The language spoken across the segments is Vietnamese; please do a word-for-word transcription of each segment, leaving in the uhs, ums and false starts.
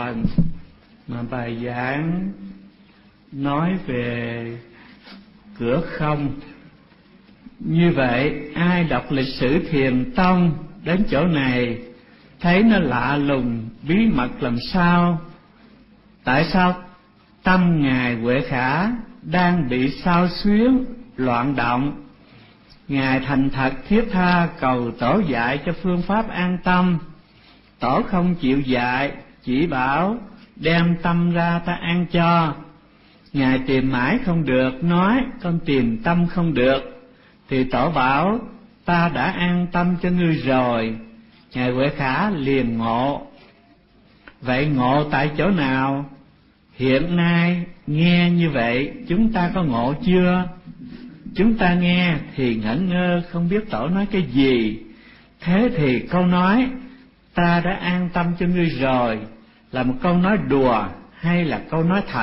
lần mà bài giảng nói về cửa không. Như vậy ai đọc lịch sử Thiền Tông đến chỗ này thấy nó lạ lùng, bí mật làm sao? Tại sao tâm Ngài Huệ Khả đang bị xao xuyến, loạn động? Ngài thành thật thiết tha cầu Tổ dạy cho phương pháp an tâm. Tổ không chịu dạy, chỉ bảo đem tâm ra ta an cho. Ngài tìm mãi không được, nói con tìm tâm không được, thì Tổ bảo ta đã an tâm cho ngươi rồi. Ngài Huệ Khả liền ngộ. Vậy ngộ tại chỗ nào? Hiện nay nghe như vậy chúng ta có ngộ chưa? Chúng ta nghe thì ngẩn ngơ không biết Tổ nói cái gì. Thế thì câu nói ta đã an tâm cho ngươi rồi là một câu nói đùa hay là câu nói thật?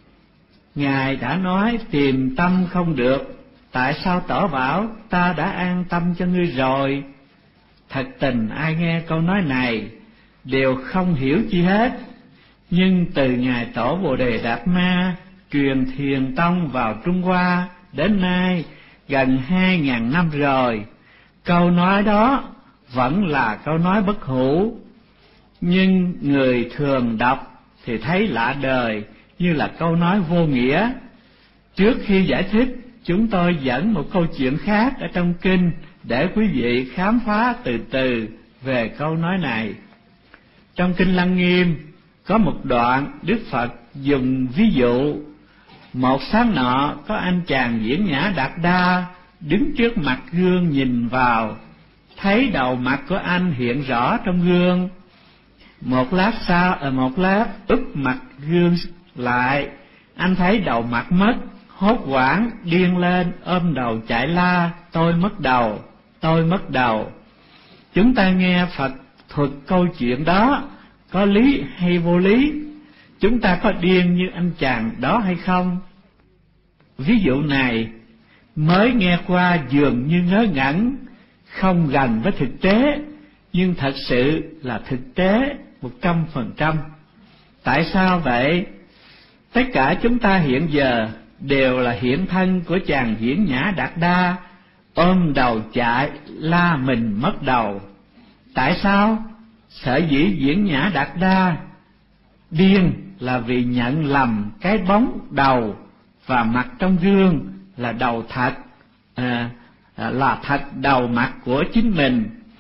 Ngài đã nói tìm tâm không được, tại sao Tổ bảo ta đã an tâm cho ngươi rồi? Thật tình ai nghe câu nói này đều không hiểu chi hết. Nhưng từ ngày Tổ Bồ Đề Đạt Ma truyền Thiền Tông vào Trung Hoa đến nay gần hai ngàn năm rồi, câu nói đó vẫn là câu nói bất hủ. Nhưng người thường đọc thì thấy lạ đời, như là câu nói vô nghĩa. Trước khi giải thích, chúng tôi dẫn một câu chuyện khác ở trong kinh để quý vị khám phá từ từ về câu nói này. Trong kinh Lăng Nghiêm có một đoạn Đức Phật dùng ví dụ: một sáng nọ có anh chàng diễn nhã Đạt Đa đứng trước mặt gương nhìn vào, thấy đầu mặt của anh hiện rõ trong gương. Một lát sau, ở một lát úp mặt gương lại, anh thấy đầu mặt mất, hốt hoảng điên lên, ôm đầu chạy la: tôi mất đầu, tôi mất đầu. Chúng ta nghe Phật thuật câu chuyện đó có lý hay vô lý? Chúng ta có điên như anh chàng đó hay không? Ví dụ này mới nghe qua dường như ngớ ngẩn, không gần với thực tế, nhưng thật sự là thực tế một trăm phần trăm. Tại sao vậy? Tất cả chúng ta hiện giờ đều là hiện thân của chàng diễn nhã Đạt Đa, ôm đầu chạy la mình mất đầu. Tại sao? Sở dĩ diễn nhã Đạt Đa điên là vì nhận lầm cái bóng đầu và mặt trong gương là đầu thật, à, là thật đầu mặt của chính mình.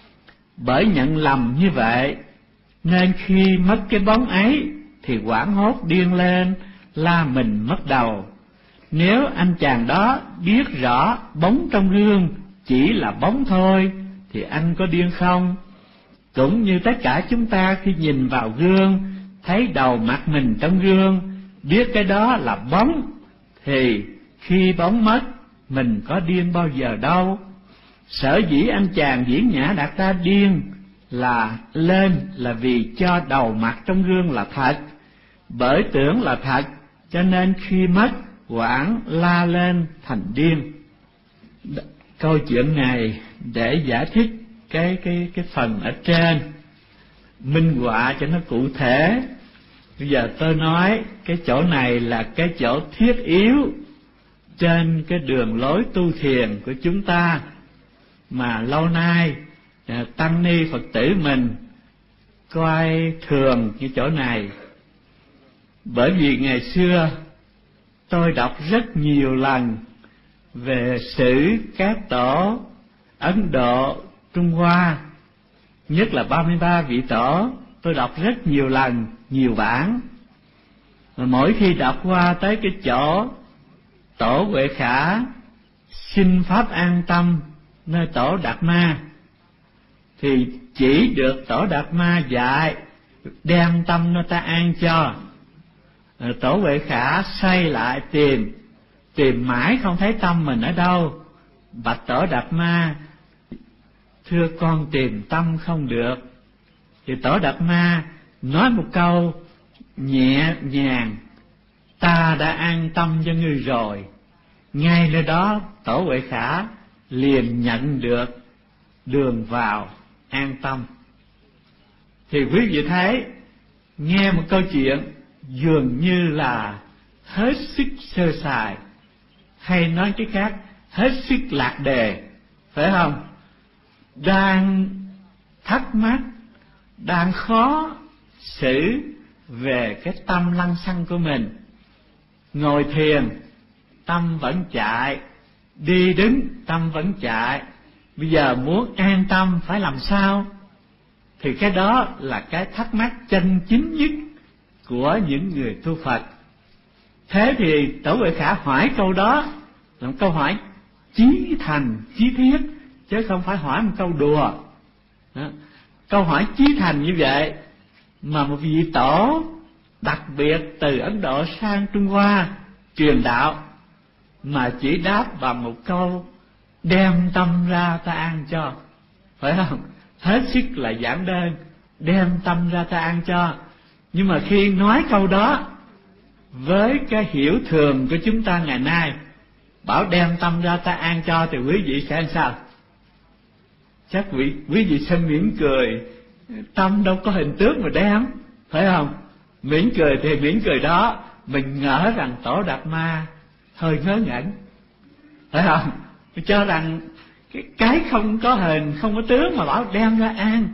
Bởi nhận lầm như vậy nên khi mất cái bóng ấy thì hoảng hốt điên lên la mình mất đầu. Nếu anh chàng đó biết rõ bóng trong gương chỉ là bóng thôi thì anh có điên không? Cũng như tất cả chúng ta khi nhìn vào gương, thấy đầu mặt mình trong gương, biết cái đó là bóng, thì khi bóng mất, mình có điên bao giờ đâu. Sở dĩ anh chàng diễn nhã Đạt Đa điên là lên là vì cho đầu mặt trong gương là thật, bởi tưởng là thật, cho nên khi mất, hoảng la lên thành điên. Câu chuyện này để giải thích cái cái cái phần ở trên, minh họa cho nó cụ thể. Bây giờ tôi nói cái chỗ này là cái chỗ thiết yếu trên cái đường lối tu thiền của chúng ta, mà lâu nay tăng ni Phật tử mình coi thường cái chỗ này. Bởi vì ngày xưa tôi đọc rất nhiều lần về sử các tổ Ấn Độ, Trung Hoa, nhất là ba mươi ba vị tổ, tôi đọc rất nhiều lần, nhiều bản. Mà mỗi khi đọc qua tới cái chỗ Tổ Huệ Khả xin pháp an tâm nơi Tổ Đạt Ma, thì chỉ được Tổ Đạt Ma dạy đem tâm nó ta an cho. Tổ Huệ Khả xoay lại tìm, tìm mãi không thấy tâm mình ở đâu. Bạch Tổ Đạt Ma: thưa con tìm tâm không được. Thì Tổ Đạt Ma nói một câu nhẹ nhàng: ta đã an tâm cho ngươi rồi. Ngay nơi đó Tổ Huệ Khả liền nhận được đường vào an tâm. Thì quý vị thấy nghe một câu chuyện dường như là hết sức sơ sài, hay nói cái khác, hết sức lạc đề, phải không? Đang thắc mắc, đang khó xử về cái tâm lăng xăng của mình. Ngồi thiền, tâm vẫn chạy, đi đứng, tâm vẫn chạy. Bây giờ muốn an tâm phải làm sao? Thì cái đó là cái thắc mắc chân chính nhất của những người tu Phật. Thế thì Tổ Huệ Khả hỏi câu đó là một câu hỏi chí thành, chí thiết, chứ không phải hỏi một câu đùa. Đó. Câu hỏi chí thành như vậy mà một vị tổ đặc biệt từ Ấn Độ sang Trung Hoa truyền đạo mà chỉ đáp bằng một câu đem tâm ra ta an cho, phải không? Hết sức là giản đơn, đem tâm ra ta an cho. Nhưng mà khi nói câu đó với cái hiểu thường của chúng ta ngày nay, bảo đem tâm ra ta an cho, thì quý vị sẽ làm sao? Chắc quý, quý vị sẽ mỉm cười. Tâm đâu có hình tướng mà đem, phải không? Mỉm cười thì mỉm cười đó, mình ngỡ rằng Tổ Đạt Ma hơi ngớ ngẩn, phải không? Mình cho rằng cái, cái không có hình, không có tướng mà bảo đem ra an,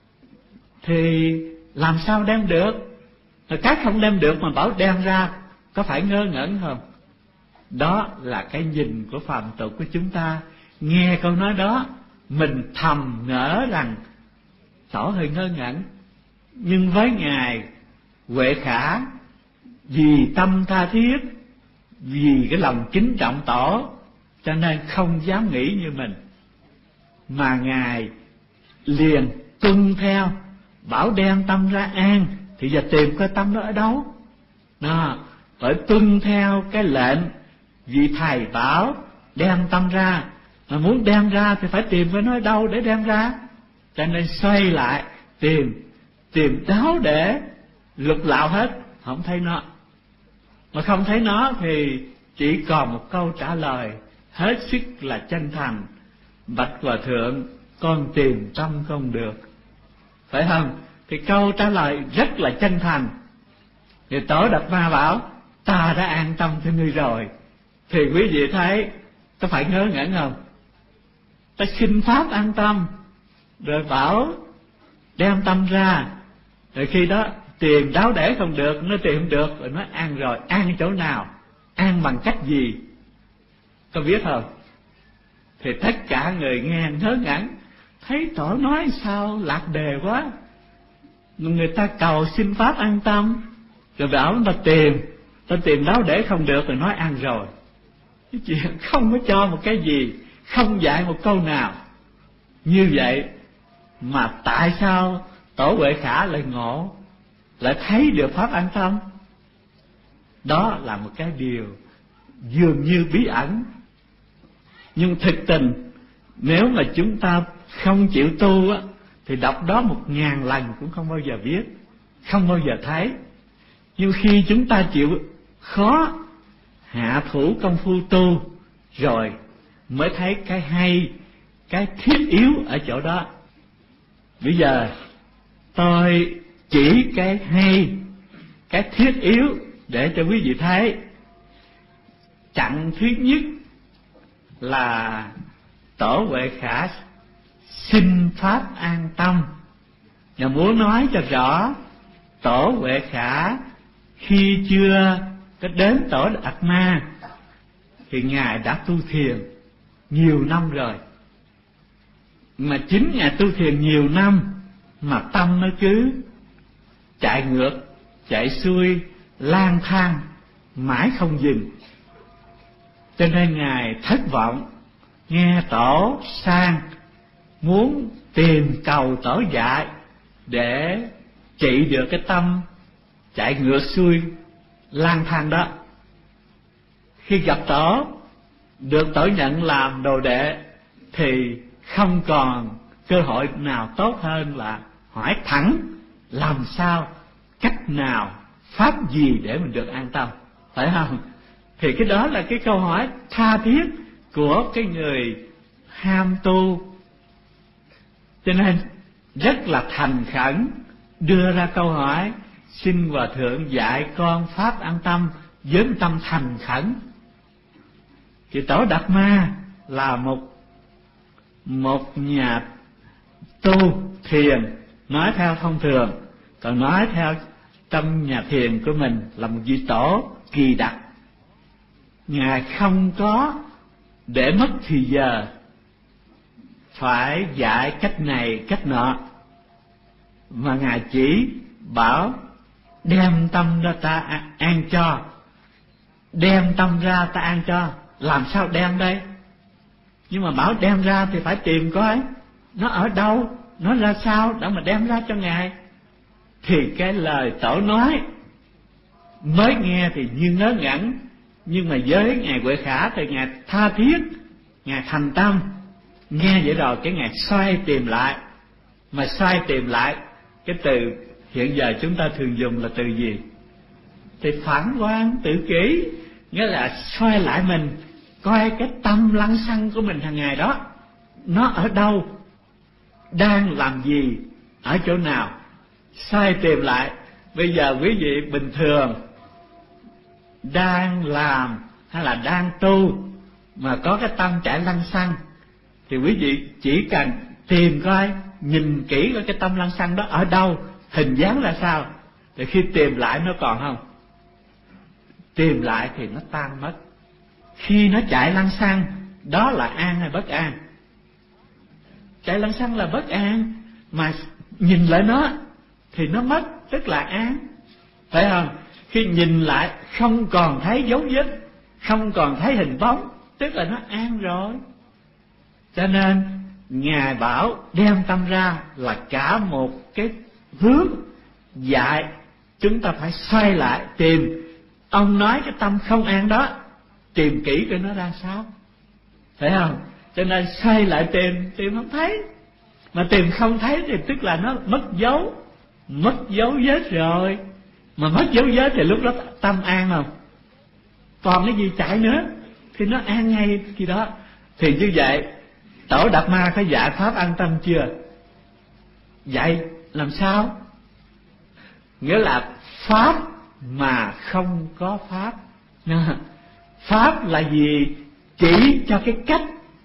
thì làm sao đem được? Rồi cái không đem được mà bảo đem ra, có phải ngớ ngẩn không? Đó là cái nhìn của phàm tục của chúng ta. Nghe câu nói đó, mình thầm ngỡ rằng Tổ hơi ngớ ngẩn. Nhưng với Ngài Huệ Khả, vì tâm tha thiết, vì cái lòng kính trọng Tổ, cho nên không dám nghĩ như mình, mà Ngài liền tuân theo, bảo đem tâm ra an. Thì giờ tìm coi tâm đó ở đâu? Đó, phải tuân theo cái lệnh vị thầy bảo đem tâm ra, mà muốn đem ra thì phải tìm coi nó ở đâu để đem ra. Cho nên xoay lại tìm, tìm đáo để lục lạo hết, không thấy nó. Mà không thấy nó thì chỉ còn một câu trả lời hết sức là chân thành: bạch Hòa Thượng, con tìm tâm không được, phải không? Thì câu trả lời rất là chân thành. Thì Tổ Đạt Ma bảo ta đã an tâm cho ngươi rồi. Thì quý vị thấy có phải ngớ ngẩn không? Ta xin pháp an tâm, rồi bảo đem tâm ra, rồi khi đó tìm đáo để không được, nó tìm không được, rồi nó an rồi. An chỗ nào? An bằng cách gì? Có biết không? Thì tất cả người nghe ngớ ngẩn, thấy Tổ nói sao lạc đề quá. Người ta cầu xin pháp an tâm, rồi bảo ta tìm, ta tìm đáo để không được, rồi nói an rồi. Cái chuyện không có cho một cái gì, không dạy một câu nào. Như vậy mà tại sao Tổ Huệ Khả lại ngộ, lại thấy được pháp an tâm? Đó là một cái điều dường như bí ẩn. Nhưng thực tình, nếu mà chúng ta không chịu tu á, thì đọc đó một ngàn lần cũng không bao giờ biết, không bao giờ thấy. Nhưng khi chúng ta chịu khó hạ thủ công phu tu rồi mới thấy cái hay, cái thiết yếu ở chỗ đó. Bây giờ tôi chỉ cái hay, cái thiết yếu để cho quý vị thấy. Chặng thứ nhất là Tổ Huệ Khả xin pháp an tâm. Và muốn nói cho rõ, Tổ Huệ Khả khi chưa có đến Tổ Đạt Ma thì Ngài đã tu thiền nhiều năm rồi. Mà chính Ngài tu thiền nhiều năm mà tâm nó cứ chạy ngược, chạy xuôi, lang thang mãi không dừng. Cho nên Ngài thất vọng, nghe Tổ sang muốn tìm cầu Tổ dạy để trị được cái tâm chạy ngược xuôi lang thang đó. Khi gặp Tổ, được Tổ nhận làm đồ đệ, thì không còn cơ hội nào tốt hơn là hỏi thẳng làm sao, cách nào, pháp gì để mình được an tâm, phải không? Thì cái đó là cái câu hỏi tha thiết của cái người ham tu. Cho nên rất là thành khẩn đưa ra câu hỏi xin Hòa Thượng dạy con pháp an tâm với tâm thành khẩn. Thì Tổ Đạt Ma là một một nhà tu thiền, nói theo thông thường, còn nói theo trong nhà thiền của mình là một vị tổ kỳ đặc. Ngài không có để mất thì giờ phải dạy cách này cách nọ, mà Ngài chỉ bảo đem tâm ra ta an cho, đem tâm ra ta an cho. Làm sao đem đây? Nhưng mà bảo đem ra thì phải tìm coi nó ở đâu, nó ra sao để mà đem ra cho Ngài. Thì cái lời Tổ nói mới nghe thì như ngớ ngẩn, nhưng mà với Ngài Huệ Khả thì Ngài tha thiết, Ngài thành tâm. Nghe vậy rồi cái Ngài xoay tìm lại. Mà xoay tìm lại, cái từ hiện giờ chúng ta thường dùng là từ gì? Thì phản quan tự kỷ, nghĩa là xoay lại mình, coi cái tâm lăng xăng của mình hàng ngày đó nó ở đâu, đang làm gì, ở chỗ nào. Xoay tìm lại. Bây giờ quý vị bình thường đang làm hay là đang tu mà có cái tâm chạy lăng xăng, thì quý vị chỉ cần tìm coi, nhìn kỹ coi cái tâm lăng xăng đó ở đâu, hình dáng ra sao. Thì khi tìm lại nó còn không? Tìm lại thì nó tan mất. Khi nó chạy lăng xăng, đó là an hay bất an? Chạy lăng xăng là bất an, mà nhìn lại nó thì nó mất, tức là an, phải không? Khi nhìn lại không còn thấy dấu vết, không còn thấy hình bóng, tức là nó an rồi. Cho nên Ngài bảo đem tâm ra là cả một cái hướng dạy chúng ta phải xoay lại tìm. Ông nói cái tâm không an đó, tìm kỹ coi nó ra sao, phải không? Cho nên xoay lại tìm, tìm không thấy. Mà tìm không thấy thì tức là nó mất dấu, mất dấu vết rồi. Mà mất dấu vết thì lúc đó tâm an không? Còn cái gì chạy nữa thì nó an ngay khi đó. Thì như vậy Tổ Đạt Ma có dạy pháp an tâm chưa? Dạy làm sao? Nghĩa là pháp mà không có pháp. Pháp là gì? Chỉ cho cái cách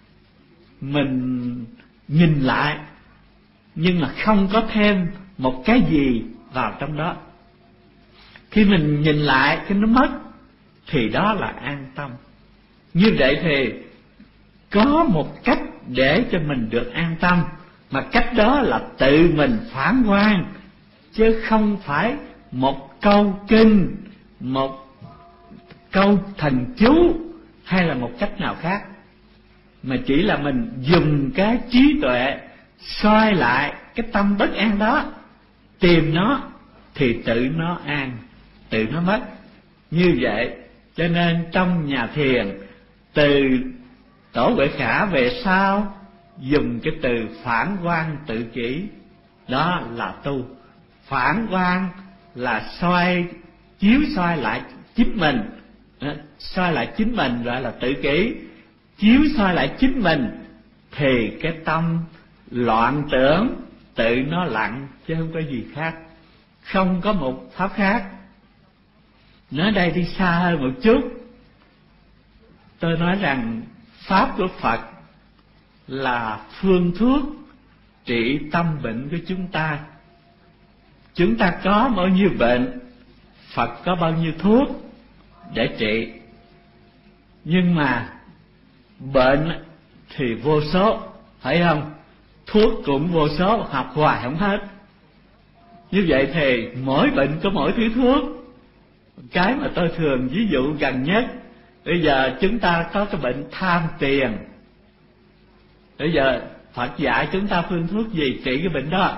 mình nhìn lại, nhưng mà không có thêm một cái gì vào trong đó. Khi mình nhìn lại cái nó mất thì đó là an tâm. Như vậy thì có một cách để cho mình được an tâm, mà cách đó là tự mình phản quan, chứ không phải một câu kinh, một câu thần chú hay là một cách nào khác, mà chỉ là mình dùng cái trí tuệ soi lại cái tâm bất an đó, tìm nó thì tự nó an, tự nó mất. Như vậy cho nên trong nhà thiền, từ Tổ Huệ Khả về sau dùng cái từ phản quan tự kỷ, đó là tu. Phản quan là soi, chiếu soi lại chính mình, soi lại chính mình gọi là tự kỷ. Chiếu soi lại chính mình thì cái tâm loạn tưởng tự nó lặng, chứ không có gì khác, không có một pháp khác. Nói đây đi xa hơn một chút, tôi nói rằng pháp của Phật là phương thuốc trị tâm bệnh của chúng ta. Chúng ta có bao nhiêu bệnh, Phật có bao nhiêu thuốc để trị. Nhưng mà bệnh thì vô số, phải không? Thuốc cũng vô số, học hoài không hết. Như vậy thì mỗi bệnh có mỗi thứ thuốc. Cái mà tôi thường ví dụ gần nhất, bây giờ chúng ta có cái bệnh tham tiền. Bây giờ Phật dạy chúng ta phương thuốc gì trị cái bệnh đó?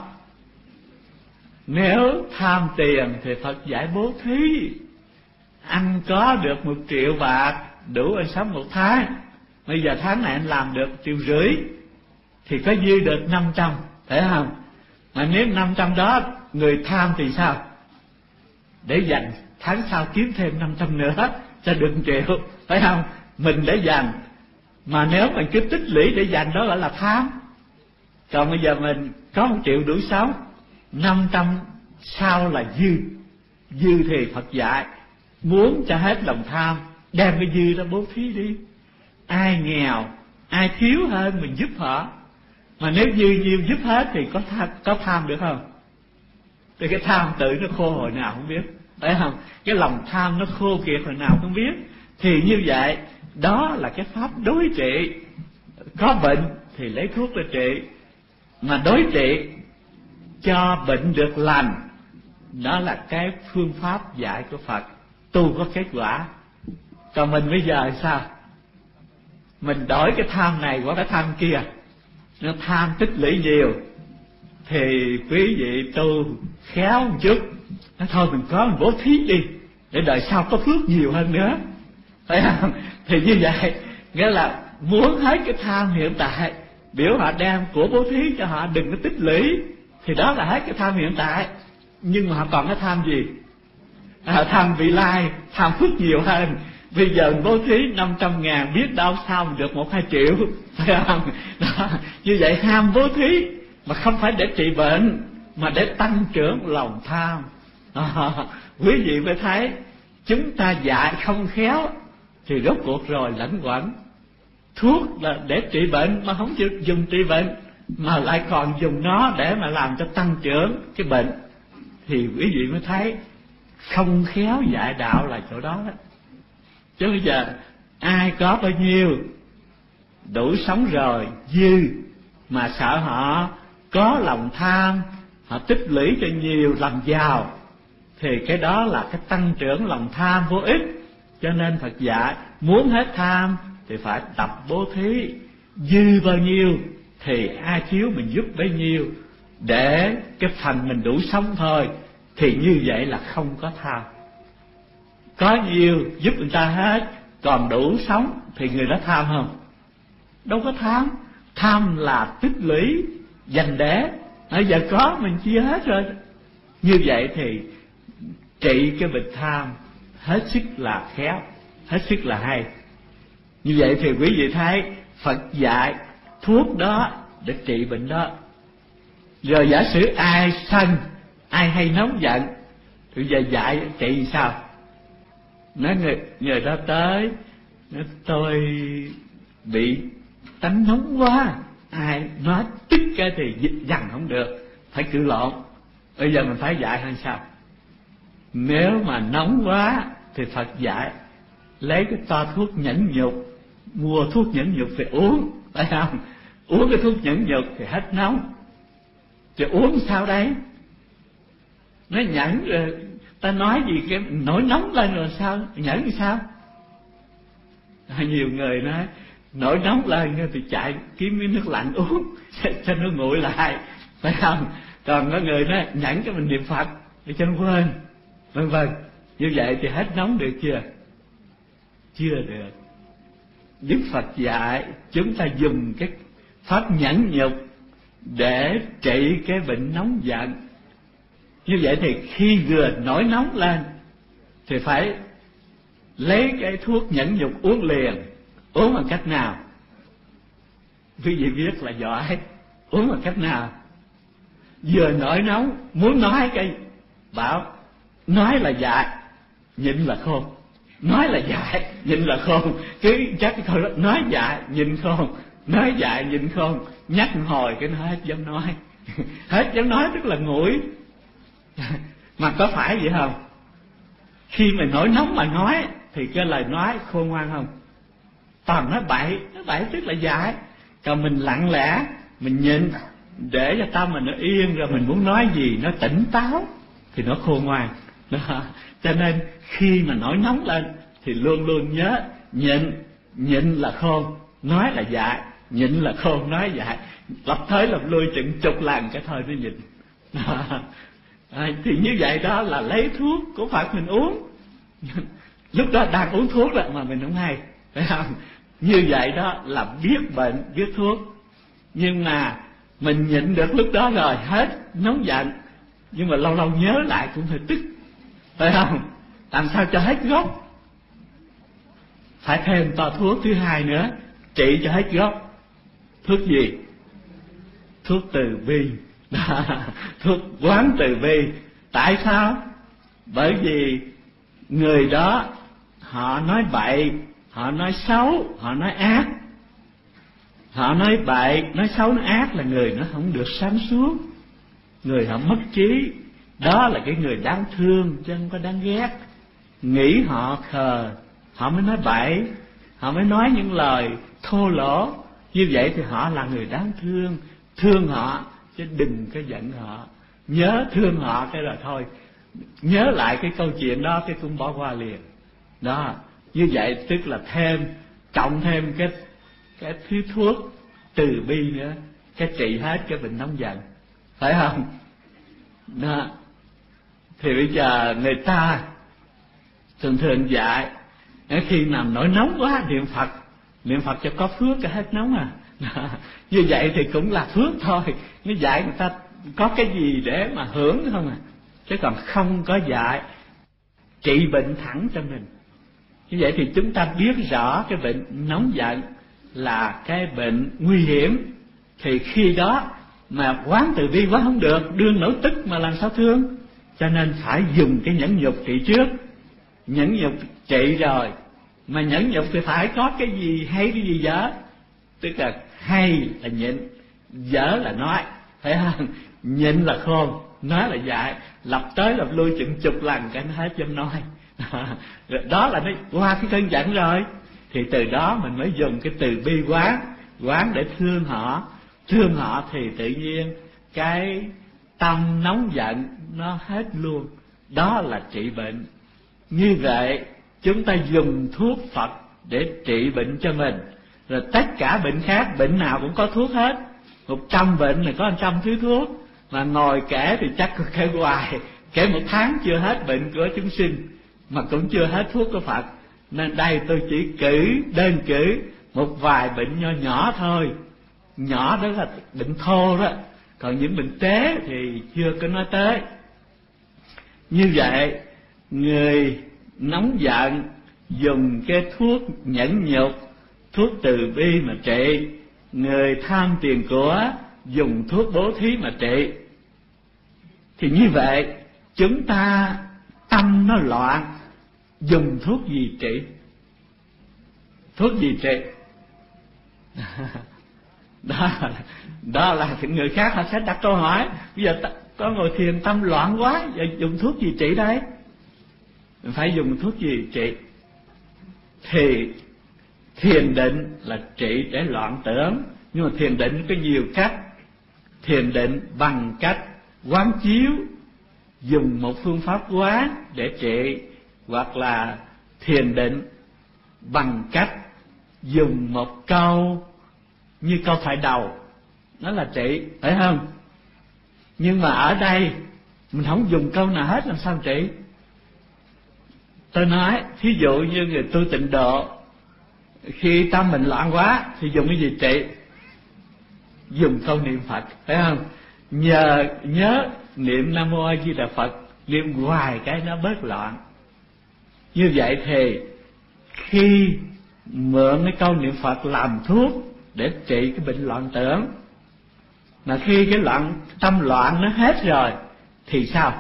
Nếu tham tiền thì Phật dạy bố thí. Anh có được một triệu bạc đủ anh sống một tháng, bây giờ tháng này anh làm được triệu rưỡi thì có dư được năm trăm, phải không? Mà nếu năm trăm đó người tham thì sao? Để dành tháng sau kiếm thêm năm trăm nữa cho được một triệu, phải không? Mình để dành. Mà nếu mình cứ tích lũy để dành đó gọi là tham. Còn bây giờ mình có một triệu đủ sống, năm trăm sau là dư, dư thì Phật dạy muốn cho hết lòng tham, đem cái dư đó bố thí đi. Ai nghèo, ai thiếu hơn mình giúp họ. Mà nếu dư nhiều giúp hết thì có tham, có tham được không? Thì cái tham tự nó khô hồi nào không biết, phải không? Cái lòng tham nó khô kiệt hồi nào không biết. Thì như vậy, đó là cái pháp đối trị. Có bệnh thì lấy thuốc để trị, mà đối trị cho bệnh được lành, đó là cái phương pháp dạy của Phật. Tu có kết quả. Còn mình bây giờ sao? Mình đổi cái tham này qua cái tham kia, nó tham tích lũy nhiều, thì quý vị tu khéo một chút, nói thôi mình có mình bố thí đi, để đời sau có phước nhiều hơn nữa, phải không? Thì như vậy nghĩa là muốn hết cái tham hiện tại, biểu họ đem của bố thí cho họ đừng có tích lũy, thì đó là hết cái tham hiện tại. Nhưng mà họ còn cái tham gì? À, tham vị lai, tham phước nhiều hơn. Bây giờ bố thí năm trăm ngàn, biết đâu sao mình được một hai triệu, phải không? Đó. Như vậy ham bố thí mà không phải để trị bệnh, mà để tăng trưởng lòng tham. À, quý vị mới thấy chúng ta dạy không khéo thì rốt cuộc rồi lẫn quẩn. Thuốc là để trị bệnh mà không chịu dùng trị bệnh, mà lại còn dùng nó để mà làm cho tăng trưởng cái bệnh, thì quý vị mới thấy không khéo dạy đạo là chỗ đó đó. Chứ bây giờ ai có bao nhiêu đủ sống rồi, dư mà sợ họ có lòng tham, họ tích lũy cho nhiều làm giàu, thì cái đó là cái tăng trưởng lòng tham vô ích. Cho nên Phật dạy muốn hết tham thì phải tập bố thí, dư bao nhiêu thì ai thiếu mình giúp bấy nhiêu, để cái phần mình đủ sống thôi. Thì như vậy là không có tham. Có nhiều giúp người ta hết, còn đủ sống thì người đó tham không? Đâu có tham. Tham là tích lũy, dành để bây giờ có mình chia hết rồi. Như vậy thì trị cái bệnh tham hết sức là khéo, hết sức là hay. Như vậy thì quý vị thấy Phật dạy thuốc đó để trị bệnh đó. Rồi giả sử ai sân, ai hay nóng giận, thì giờ dạy trị sao? Nói người, người đó tới, nói tôi bị tánh nóng quá, ai nói tức cái thì dằn không được, phải cự lộn. Bây giờ mình phải dạy hơn sao? Nếu mà nóng quá thì Phật dạy lấy cái to thuốc nhẫn nhục, mua thuốc nhẫn nhục thì uống, phải không? Uống cái thuốc nhẫn nhục thì hết nóng. Chứ uống sao đấy? Nó nhẫn rồi ta nói gì cái nổi nóng lên rồi sao? Nhẫn thì sao? Nhiều người nói nổi nóng lên thì chạy kiếm miếng nước lạnh uống cho nó nguội lại, phải không? Còn có người nói nhẫn cho mình niệm Phật để cho nó quên, vân vân. Như vậy thì hết nóng được chưa? Chưa được. Đức Phật dạy chúng ta dùng cái pháp nhẫn nhục để trị cái bệnh nóng giận. Như vậy thì khi vừa nổi nóng lên thì phải lấy cái thuốc nhẫn nhục uống liền. Uống bằng cách nào? Quý vị biết là giỏi. Uống bằng cách nào? Vừa nổi nóng muốn nói cái bảo nói là dạy, nhịn là khôn. Nói là dạy, nhịn là khôn. Cứ chắc cái câu đó nói dạy, nhịn khôn. Nói dạy, nhịn khôn. Nhắc hồi cái nó hết dám nói. Hết dám nói tức là nguội. Mà có phải vậy không? Khi mình nổi nóng mà nói thì cái lời nói khôn ngoan không? Toàn nói bậy, nói bậy tức là dạy. Còn mình lặng lẽ, mình nhịn để cho tâm mình nó yên, rồi mình muốn nói gì nó tỉnh táo thì nó khôn ngoan. Đó. Cho nên khi mà nổi nóng lên thì luôn luôn nhớ nhịn, nhịn là khôn, nói là dạy, nhịn là khôn, nói dạy. Lập tới lập lui chừng chục lần cái thôi nó nhịn. À, thì như vậy đó là lấy thuốc của Phật mình uống. Lúc đó đang uống thuốc rồi mà mình không hay, phải không? Như vậy đó là biết bệnh, biết thuốc. Nhưng mà mình nhịn được lúc đó rồi, hết nóng giận, nhưng mà lâu lâu nhớ lại cũng hơi tức, phải không? Làm sao cho hết gốc? Phải thêm to thuốc thứ hai nữa, trị cho hết gốc. Thuốc gì? Thuốc từ bi. Thuốc quán từ bi. Tại sao? Bởi vì người đó họ nói bậy, họ nói xấu, họ nói ác. Họ nói bậy, nói xấu, nói ác là người nó không được sáng suốt, người họ mất trí. Đó là cái người đáng thương chứ không có đáng ghét. Nghĩ họ khờ, họ mới nói bậy, họ mới nói những lời thô lỗ. Như vậy thì họ là người đáng thương. Thương họ chứ đừng có giận họ. Nhớ thương họ cái là thôi, nhớ lại cái câu chuyện đó cái cũng bỏ qua liền. Đó, như vậy tức là thêm, cộng thêm cái cái thứ thuốc từ bi nữa, cái trị hết cái bệnh nóng giận, phải không? Đó. Thì bây giờ người ta thường thường dạy khi nào nổi nóng quá niệm Phật, niệm Phật cho có phước cho hết nóng à. Đó. Như vậy thì cũng là phước thôi, nó dạy người ta có cái gì để mà hưởng không à, chứ còn không có dạy trị bệnh thẳng cho mình. Như vậy thì chúng ta biết rõ cái bệnh nóng giận là cái bệnh nguy hiểm, thì khi đó mà quán từ bi quá không được, đương nổi tức mà làm sao thương. Cho nên phải dùng cái nhẫn nhục trị trước. Nhẫn nhục trị rồi, mà nhẫn nhục thì phải có cái gì hay cái gì dở. Tức là hay là nhịn, dở là nói, phải không? Nhịn là khôn, nói là dạy, lập tới lập lui chừng chục lần cái nó hết dám nói. Đó là nó qua cái cơn giận rồi. Thì từ đó mình mới dùng cái từ bi quán, quán để thương họ. Thương họ thì tự nhiên cái tâm nóng giận nó hết luôn. Đó là trị bệnh. Như vậy chúng ta dùng thuốc Phật để trị bệnh cho mình. Rồi tất cả bệnh khác, bệnh nào cũng có thuốc hết. Một trăm bệnh là có một trăm thứ thuốc. Mà ngồi kể thì chắc kể hoài, kể một tháng chưa hết bệnh của chúng sinh, mà cũng chưa hết thuốc của Phật. Nên đây tôi chỉ cử, đơn cử một vài bệnh nho nhỏ thôi. Nhỏ đó là bệnh thô đó, còn những bệnh tế thì chưa có nói tới. Như vậy người nóng giận dùng cái thuốc nhẫn nhục, thuốc từ bi mà trị. Người tham tiền của dùng thuốc bố thí mà trị. Thì như vậy chúng ta tâm nó loạn, dùng thuốc gì trị? Thuốc gì trị? Đó, đó là người khác họ sẽ đặt câu hỏi. Bây giờ có ngồi thiền tâm loạn quá, giờ dùng thuốc gì trị đây? Phải dùng thuốc gì trị? Thì thiền định là trị để loạn tưởng. Nhưng mà thiền định có nhiều cách. Thiền định bằng cách quán chiếu, dùng một phương pháp quán để trị. Hoặc là thiền định bằng cách dùng một câu như câu thoại đầu, nó là trị, phải không? Nhưng mà ở đây mình không dùng câu nào hết, làm sao trị? Tôi nói thí dụ như người tu tịnh độ, khi tâm mình loạn quá thì dùng cái gì trị? Dùng câu niệm Phật, phải không? Nhờ nhớ niệm Nam Mô A Di Đà Phật, niệm hoài cái nó bớt loạn. Như vậy thì khi mượn cái câu niệm Phật làm thuốc để trị cái bệnh loạn tưởng, mà khi cái loạn tâm loạn nó hết rồi thì sao?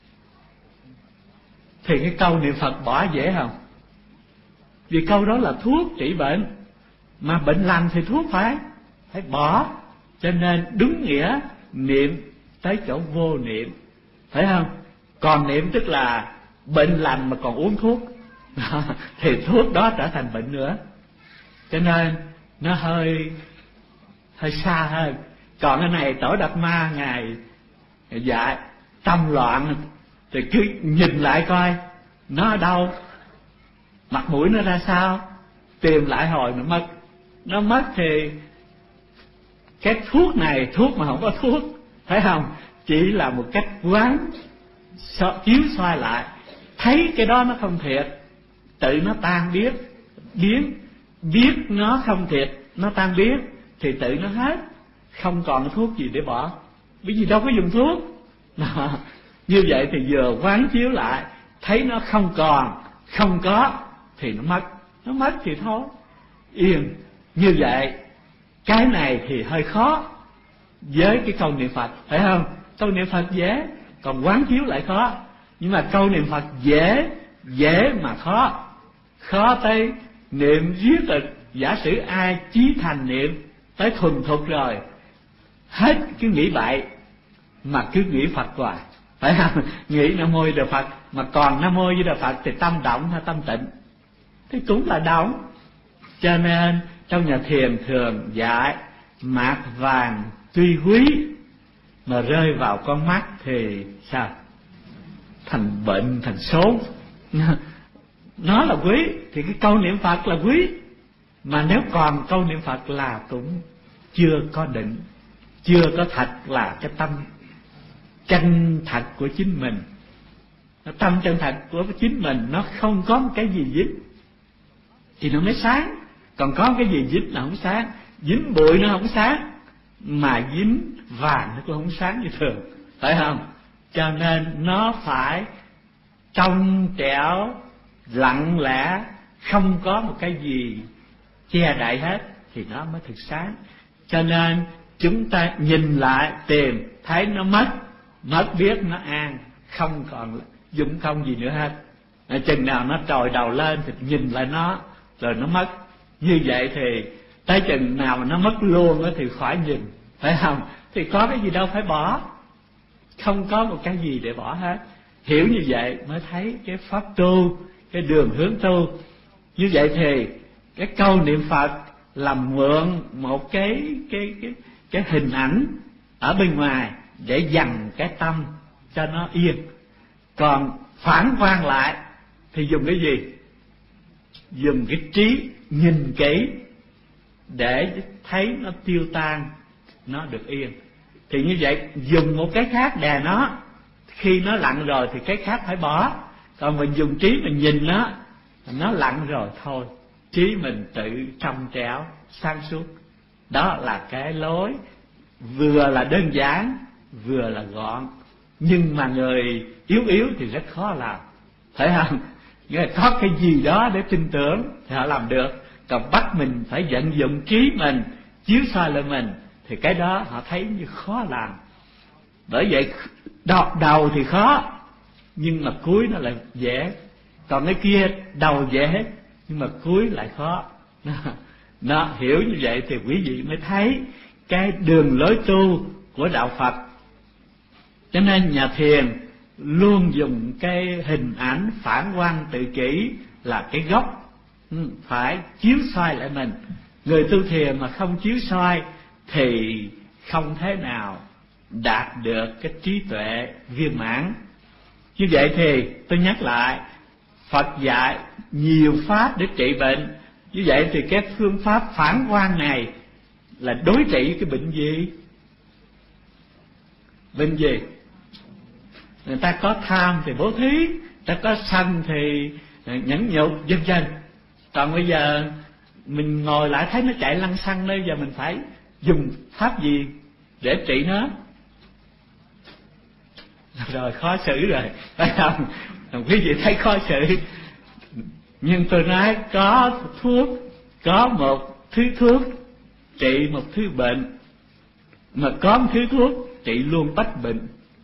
Thì cái câu niệm Phật bỏ dễ không? Vì câu đó là thuốc trị bệnh, mà bệnh lành thì thuốc phải phải bỏ. Cho nên đúng nghĩa niệm tới chỗ vô niệm, phải không? Còn niệm tức là bệnh lành mà còn uống thuốc thì thuốc đó trở thành bệnh nữa. Cho nên nó hơi hơi xa hơn. Còn cái này Tổ Đạt Ma ngài dạy tâm loạn thì cứ nhìn lại coi nó ở đâu, mặt mũi nó ra sao, tìm lại hồi nó mất. Nó mất thì cái thuốc này thuốc mà không có thuốc, phải không? Chỉ là một cách quán chiếu soi lại, thấy cái đó nó không thiệt, tự nó tan biết biến, biết nó không thiệt, nó tan biết thì tự nó hết, không còn thuốc gì để bỏ, bởi vì đâu có dùng thuốc. Đó. Như vậy thì vừa quán chiếu lại, thấy nó không còn, không có thì nó mất, nó mất thì thôi, yên. Như vậy cái này thì hơi khó với cái câu niệm Phật, phải không? Câu niệm Phật dễ, còn quán chiếu lại khó. Nhưng mà câu niệm Phật dễ, dễ mà khó. Khó tới niệm riết rồi, giả sử ai chí thành niệm tới thuần thục rồi, hết cứ nghĩ bậy mà cứ nghĩ Phật hoài, phải không? Nghĩ Nam Mô Di Đà Phật mà còn Nam Mô Di Đà Phật thì tâm động hay tâm tịnh? Thì cũng là động. Cho nên trong nhà thiền thường dạy mạt vàng tuy quý mà rơi vào con mắt thì sao? Thành bệnh, thành sốt. Nó là quý thì cái câu niệm Phật là quý, mà nếu còn câu niệm Phật là cũng chưa có định, chưa có thật là cái tâm chân thật của chính mình. Tâm chân thật của chính mình nó không có một cái gì dính thì nó mới sáng. Còn có cái gì dính là không sáng. Dính bụi nó không sáng, mà dính vàng nó cũng không sáng như thường, phải không? Cho nên nó phải trong trẻo, lặng lẽ, không có một cái gì che đậy hết thì nó mới thực sáng. Cho nên chúng ta nhìn lại tìm thấy nó mất, mất biết nó an, không còn dụng công gì nữa hết. Chừng nào nó trồi đầu lên thì nhìn lại nó rồi nó mất. Như vậy thì tới chừng nào mà nó mất luôn thì khỏi nhìn, phải không? Thì có cái gì đâu phải bỏ, không có một cái gì để bỏ hết. Hiểu như vậy mới thấy cái pháp tu, cái đường hướng tu. Như vậy thì cái câu niệm Phật là mượn một cái cái cái cái hình ảnh ở bên ngoài để dằn cái tâm cho nó yên. Còn phản quan lại thì dùng cái gì? Dùng cái trí nhìn kỹ để thấy nó tiêu tan, nó được yên. Thì như vậy dùng một cái khác đè nó, khi nó lặng rồi thì cái khác phải bỏ. Còn mình dùng trí mình nhìn nó, nó lặng rồi thôi, trí mình tự trong trẻo sáng suốt. Đó là cái lối vừa là đơn giản, vừa là gọn. Nhưng mà người yếu yếu thì rất khó làm, phải không? Nghĩa là có cái gì đó để tin tưởng thì họ làm được. Còn bắt mình phải vận dụng trí mình, chiếu soi lại mình, thì cái đó họ thấy như khó làm. Bởi vậy đọt đầu thì khó, nhưng mà cuối nó lại dễ. Còn cái kia đầu dễ, nhưng mà cuối lại khó. Nó hiểu như vậy thì quý vị mới thấy cái đường lối tu của đạo Phật. Cho nên nhà thiền luôn dùng cái hình ảnh phản quan tự kỷ là cái gốc, phải chiếu soi lại mình. Người tu thiền mà không chiếu soi thì không thể nào đạt được cái trí tuệ viên mãn. Như vậy thì tôi nhắc lại, Phật dạy nhiều pháp để trị bệnh. Như vậy thì cái phương pháp phản quan này là đối trị cái bệnh gì? Bệnh gì? Người ta có tham thì bố thí, người ta có sân thì nhẫn nhục, vân vân. Còn bây giờ mình ngồi lại thấy nó chạy lăng xăng, bây giờ mình phải dùng pháp gì để trị nó? Rồi khó xử rồi, phải không? Quý vị thấy khó xử. Nhưng tôi nói có thuốc, có một thứ thuốc trị một thứ bệnh, mà có một thứ thuốc trị luôn bách bệnh.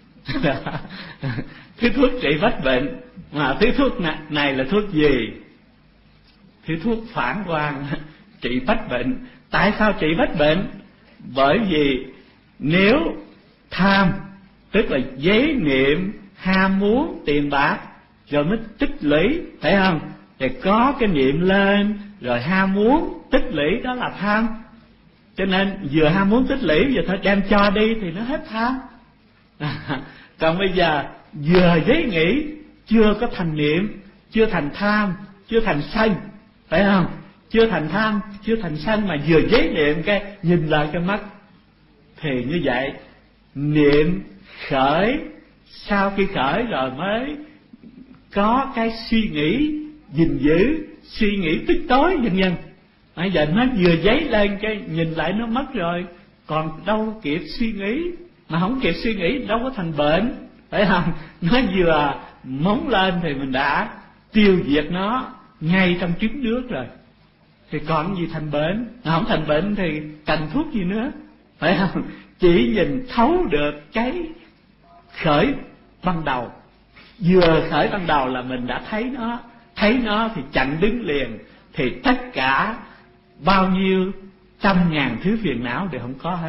Thứ thuốc trị bách bệnh, mà thứ thuốc này là thuốc gì? Thứ thuốc phản quan trị bách bệnh. Tại sao trị bách bệnh? Bởi vì nếu tham, tức là giấy niệm, ham muốn tiền bạc, rồi mới tích lũy, phải không? Thì có cái niệm lên, rồi ham muốn tích lũy, đó là tham. Cho nên vừa ham muốn tích lũy, giờ thôi đem cho đi thì nó hết tham. Còn bây giờ vừa giấy nghĩ, chưa có thành niệm, chưa thành tham, chưa thành sân, phải không? Chưa thành tham, chưa thành sân, mà vừa giấy niệm cái nhìn lại cái mắt. Thì như vậy niệm khởi, sau khi khởi rồi mới có cái suy nghĩ gìn giữ, suy nghĩ tức tối vân vân. Bây giờ nó vừa giấy lên cái nhìn lại nó mất rồi, còn đâu kịp suy nghĩ. Mà không kịp suy nghĩ đâu có thành bệnh, phải không? Nó vừa móng lên thì mình đã tiêu diệt nó ngay trong trứng nước rồi, thì còn gì thành bệnh? Không thành bệnh thì cần thuốc gì nữa, phải không? Chỉ nhìn thấu được cái khởi ban đầu vừa khởi ban đầu là mình đã thấy nó, thấy nó thì chặn đứng liền, thì tất cả bao nhiêu trăm ngàn thứ phiền não đều không có hết.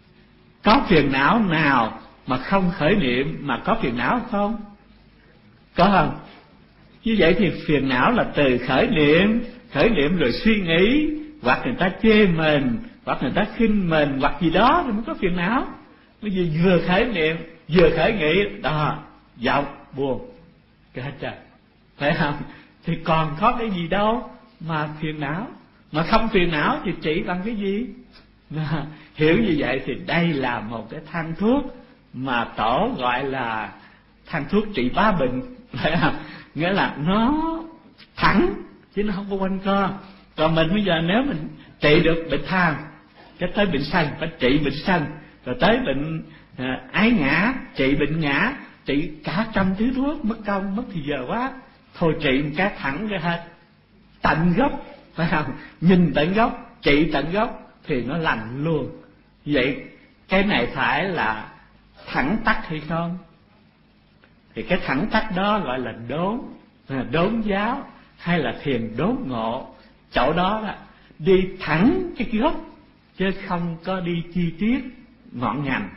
Có phiền não nào mà không khởi niệm mà có phiền não không? Có không? Như vậy thì phiền não là từ khởi niệm, khởi niệm rồi suy nghĩ, hoặc người ta chê mình, hoặc người ta khinh mình, hoặc gì đó thì mới có phiền não. Bởi vì vừa khởi niệm, vừa khởi nghĩ, đó, giận, buồn, cái hết trời, phải không? Thì còn có cái gì đâu mà phiền não. Mà không phiền não thì trị bằng cái gì? Mà hiểu như vậy thì đây là một cái thang thuốc mà tổ gọi là thang thuốc trị bá bệnh, phải không? Nghĩa là nó thẳng chứ nó không có quanh co. Còn mình bây giờ nếu mình trị được bệnh tham, cái tới bệnh sân phải trị bệnh sân, rồi tới bệnh à, ái ngã trị bệnh ngã, trị cả trăm thứ thuốc, mất công mất thì giờ quá. Thôi trị một cái thẳng ra hết, tận gốc, phải không? Nhìn tận gốc, trị tận gốc thì nó lành luôn. Vậy cái này phải là thẳng tắc hay không? Thì cái thẳng tắc đó gọi là đốn, đốn giáo hay là thiền đốn ngộ. Chỗ đó là đi thẳng cái gốc chứ không có đi chi tiết ngọn ngành.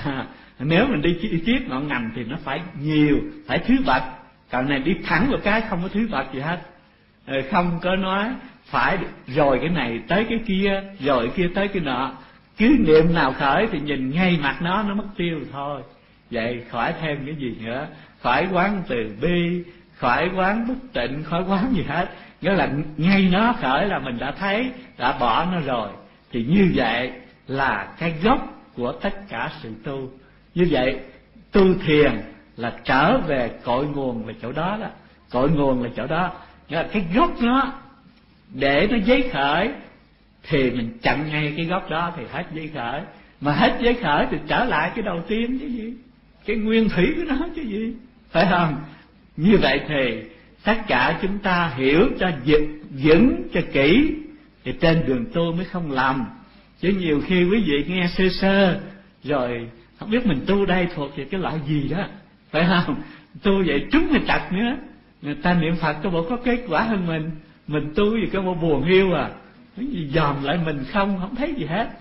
Nếu mình đi chi tiết ngọn ngành thì nó phải nhiều, phải thứ bậc. Còn này đi thẳng một cái không có thứ bậc gì hết, không có nói phải rồi cái này tới cái kia, rồi cái kia tới cái nọ. Cứ niệm nào khởi thì nhìn ngay mặt nó, nó mất tiêu thôi. Vậy khỏi thêm cái gì nữa, khỏi quán từ bi, khỏi quán bất tịnh, khỏi quán gì hết. Nghĩa là ngay nó khởi là mình đã thấy, đã bỏ nó rồi. Thì như vậy là cái gốc của tất cả sự tu. Như vậy tu thiền là trở về cội nguồn là chỗ đó đó. Cội nguồn là chỗ đó. Nghĩa là cái gốc nó, để nó giấy khởi thì mình chặn ngay cái gốc đó thì hết giấy khởi. Mà hết giấy khởi thì trở lại cái đầu tiên chứ gì, cái nguyên thủy của nó chứ gì, phải không? Như vậy thì tất cả chúng ta hiểu cho vững cho kỹ thì trên đường tu mới không lầm. Chứ nhiều khi quý vị nghe sơ sơ rồi không biết mình tu đây thuộc về cái loại gì đó, phải không? Tu vậy trúng người trật nữa. Người ta niệm Phật có bộ có kết quả hơn mình, mình tu gì có bộ buồn hiu à, cái gì dòm lại mình không, không thấy gì hết.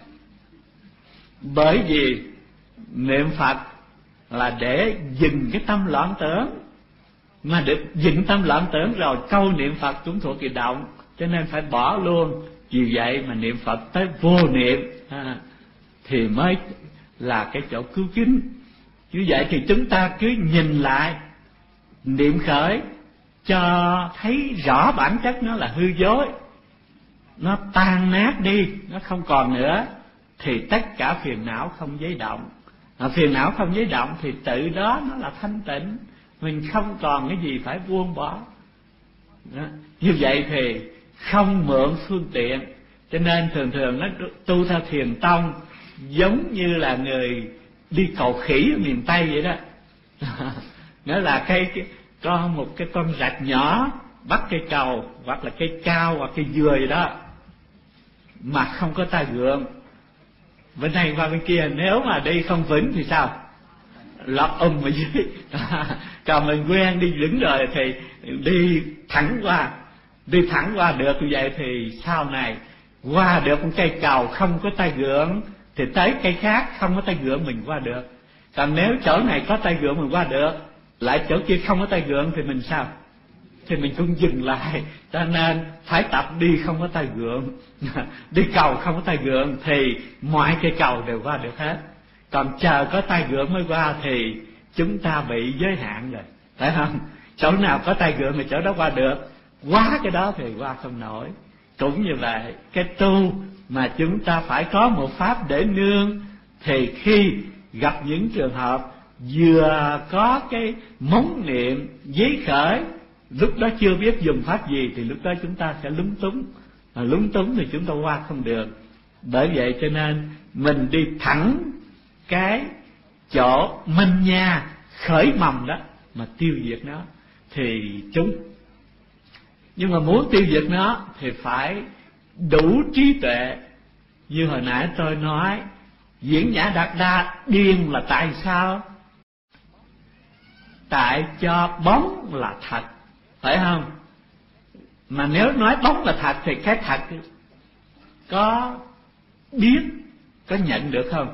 Bởi vì niệm Phật là để dừng cái tâm loạn tưởng, mà được dừng tâm loạn tưởng rồi câu niệm Phật cũng thuộc về động, cho nên phải bỏ luôn. Vì vậy mà niệm Phật tới vô niệm à, thì mới là cái chỗ cứu kính. Như vậy thì chúng ta cứ nhìn lại niệm khởi cho thấy rõ bản chất nó là hư dối, nó tan nát đi, nó không còn nữa, thì tất cả phiền não không giấy động. Mà phiền não không giấy động thì tự đó nó là thanh tịnh, mình không còn cái gì phải buông bỏ đó. Như vậy thì không mượn phương tiện. Cho nên thường thường nó tu theo thiền tông giống như là người đi cầu khỉ ở miền Tây vậy đó. Nghĩa là cây, cái, có một cái con rạch nhỏ bắt cây cầu hoặc là cây cao hoặc cây dừa gì đó mà không có tay gượng, bên này qua bên kia, nếu mà đi không vững thì sao? Lọt um ở dưới. Còn mình quen đi vững rồi thì đi thẳng qua, đi thẳng qua được. Như vậy thì sau này qua được một cây cầu không có tay gượng thì tới cây khác không có tay gượng mình qua được. Còn nếu chỗ này có tay gượng mình qua được, lại chỗ kia không có tay gượng thì mình sao? Thì mình cũng dừng lại. Cho nên phải tập đi không có tay gượng. Đi cầu không có tay gượng thì mọi cây cầu đều qua được hết. Còn chờ có tay gượng mới qua thì chúng ta bị giới hạn rồi, phải không? Chỗ nào có tay gượng thì chỗ đó qua được, quá cái đó thì qua không nổi. Cũng như vậy, cái tu mà chúng ta phải có một pháp để nương, thì khi gặp những trường hợp vừa có cái móng niệm giấy khởi, lúc đó chưa biết dùng pháp gì thì lúc đó chúng ta sẽ lúng túng, mà lúng túng thì chúng ta qua không được. Bởi vậy cho nên mình đi thẳng cái chỗ minh nha khởi mầm đó mà tiêu diệt nó thì chúng. Nhưng mà muốn tiêu diệt nó thì phải đủ trí tuệ. Như hồi nãy tôi nói, Diễn Nhã Đạt Đa điên là tại sao? tại cho bóng là thật, phải không? Mà nếu nói bóng là thật thì cái thật có biết, có nhận được không?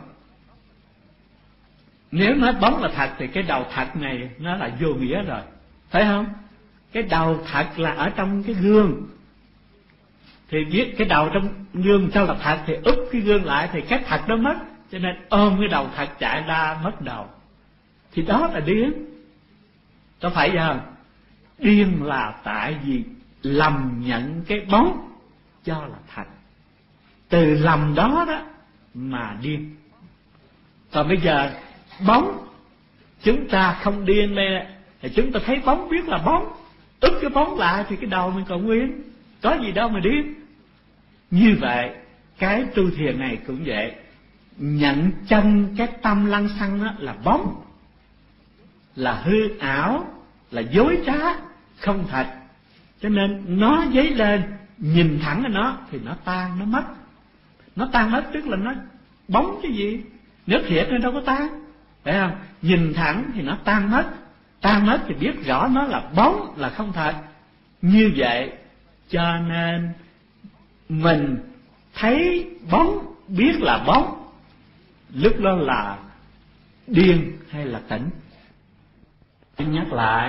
Nếu nói bóng là thật thì cái đầu thật này nó là vô nghĩa rồi, phải không? Cái đầu thật là ở trong cái gương, thì biết cái đầu trong gương sao là thật, thì úp cái gương lại thì cái thật đó mất, cho nên ôm cái đầu thật chạy ra mất đầu. Thì đó là điên, có phải không? Điên là tại vì lầm nhận cái bóng cho là thật, từ lầm đó đó mà điên. Còn bây giờ bóng chúng ta không điên đây, thì chúng ta thấy bóng biết là bóng, úp cái bóng lại thì cái đầu mình còn nguyên, có gì đâu mà điên. Như vậy cái tu thiền này cũng vậy, nhận chân cái tâm lăng xăng đó là bóng, là hư ảo, là dối trá, không thật, cho nên nó dấy lên, nhìn thẳng vào nó thì nó tan, nó mất. Nó tan mất tức là nó bóng cái gì, nếu thiệt nó đâu có tan, phải không? Nhìn thẳng thì nó tan mất, tan mất thì biết rõ nó là bóng, là không thật. Như vậy cho nên mình thấy bóng, biết là bóng, lúc đó là điên hay là tỉnh? Nhắc lại,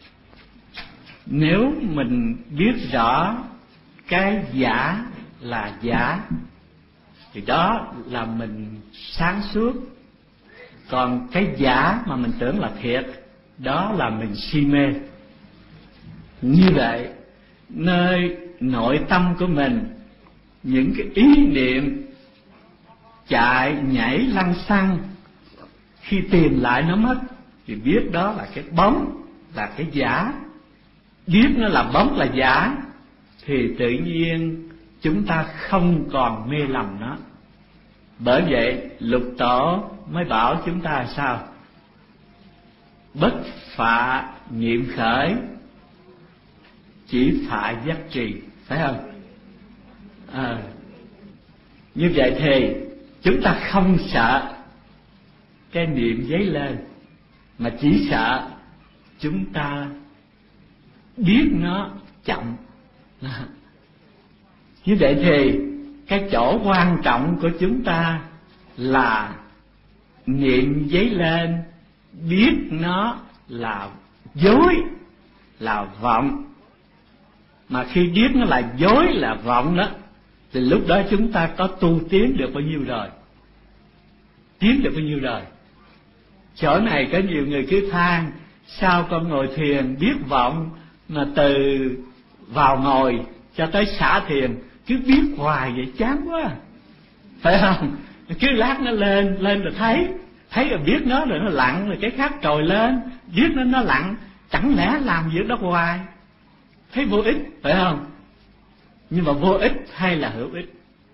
nếu mình biết rõ cái giả là giả thì đó là mình sáng suốt. Còn cái giả mà mình tưởng là thiệt, đó là mình si mê. Như vậy nơi nội tâm của mình, những cái ý niệm chạy nhảy lăng xăng, khi tìm lại nó mất thì biết đó là cái bóng, là cái giả. Biết nó là bóng là giả thì tự nhiên chúng ta không còn mê lầm nó. Bởi vậy Lục Tổ mới bảo chúng ta sao? Bất phạ niệm khởi, chỉ phạ giác trì, phải không? À, như vậy thì chúng ta không sợ cái niệm dấy lên, mà chỉ sợ chúng ta biết nó chậm. Như vậy thì cái chỗ quan trọng của chúng ta là niệm dấy lên, biết nó là dối, là vọng. Mà khi biết nó là dối, là vọng đó, thì lúc đó chúng ta có tu tiến được bao nhiêu rồi? Tiến được bao nhiêu rồi? Chỗ này có nhiều người cứ than, sao con ngồi thiền biết vọng, mà từ vào ngồi cho tới xả thiền cứ biết hoài vậy chán quá, phải không? Cứ lát nó lên, lên rồi thấy, thấy rồi biết nó rồi nó lặn, rồi cái khác trồi lên, biết nó nó lặn, chẳng lẽ làm việc đó hoài, thấy vô ích, phải không? Nhưng mà vô ích hay là hữu ích?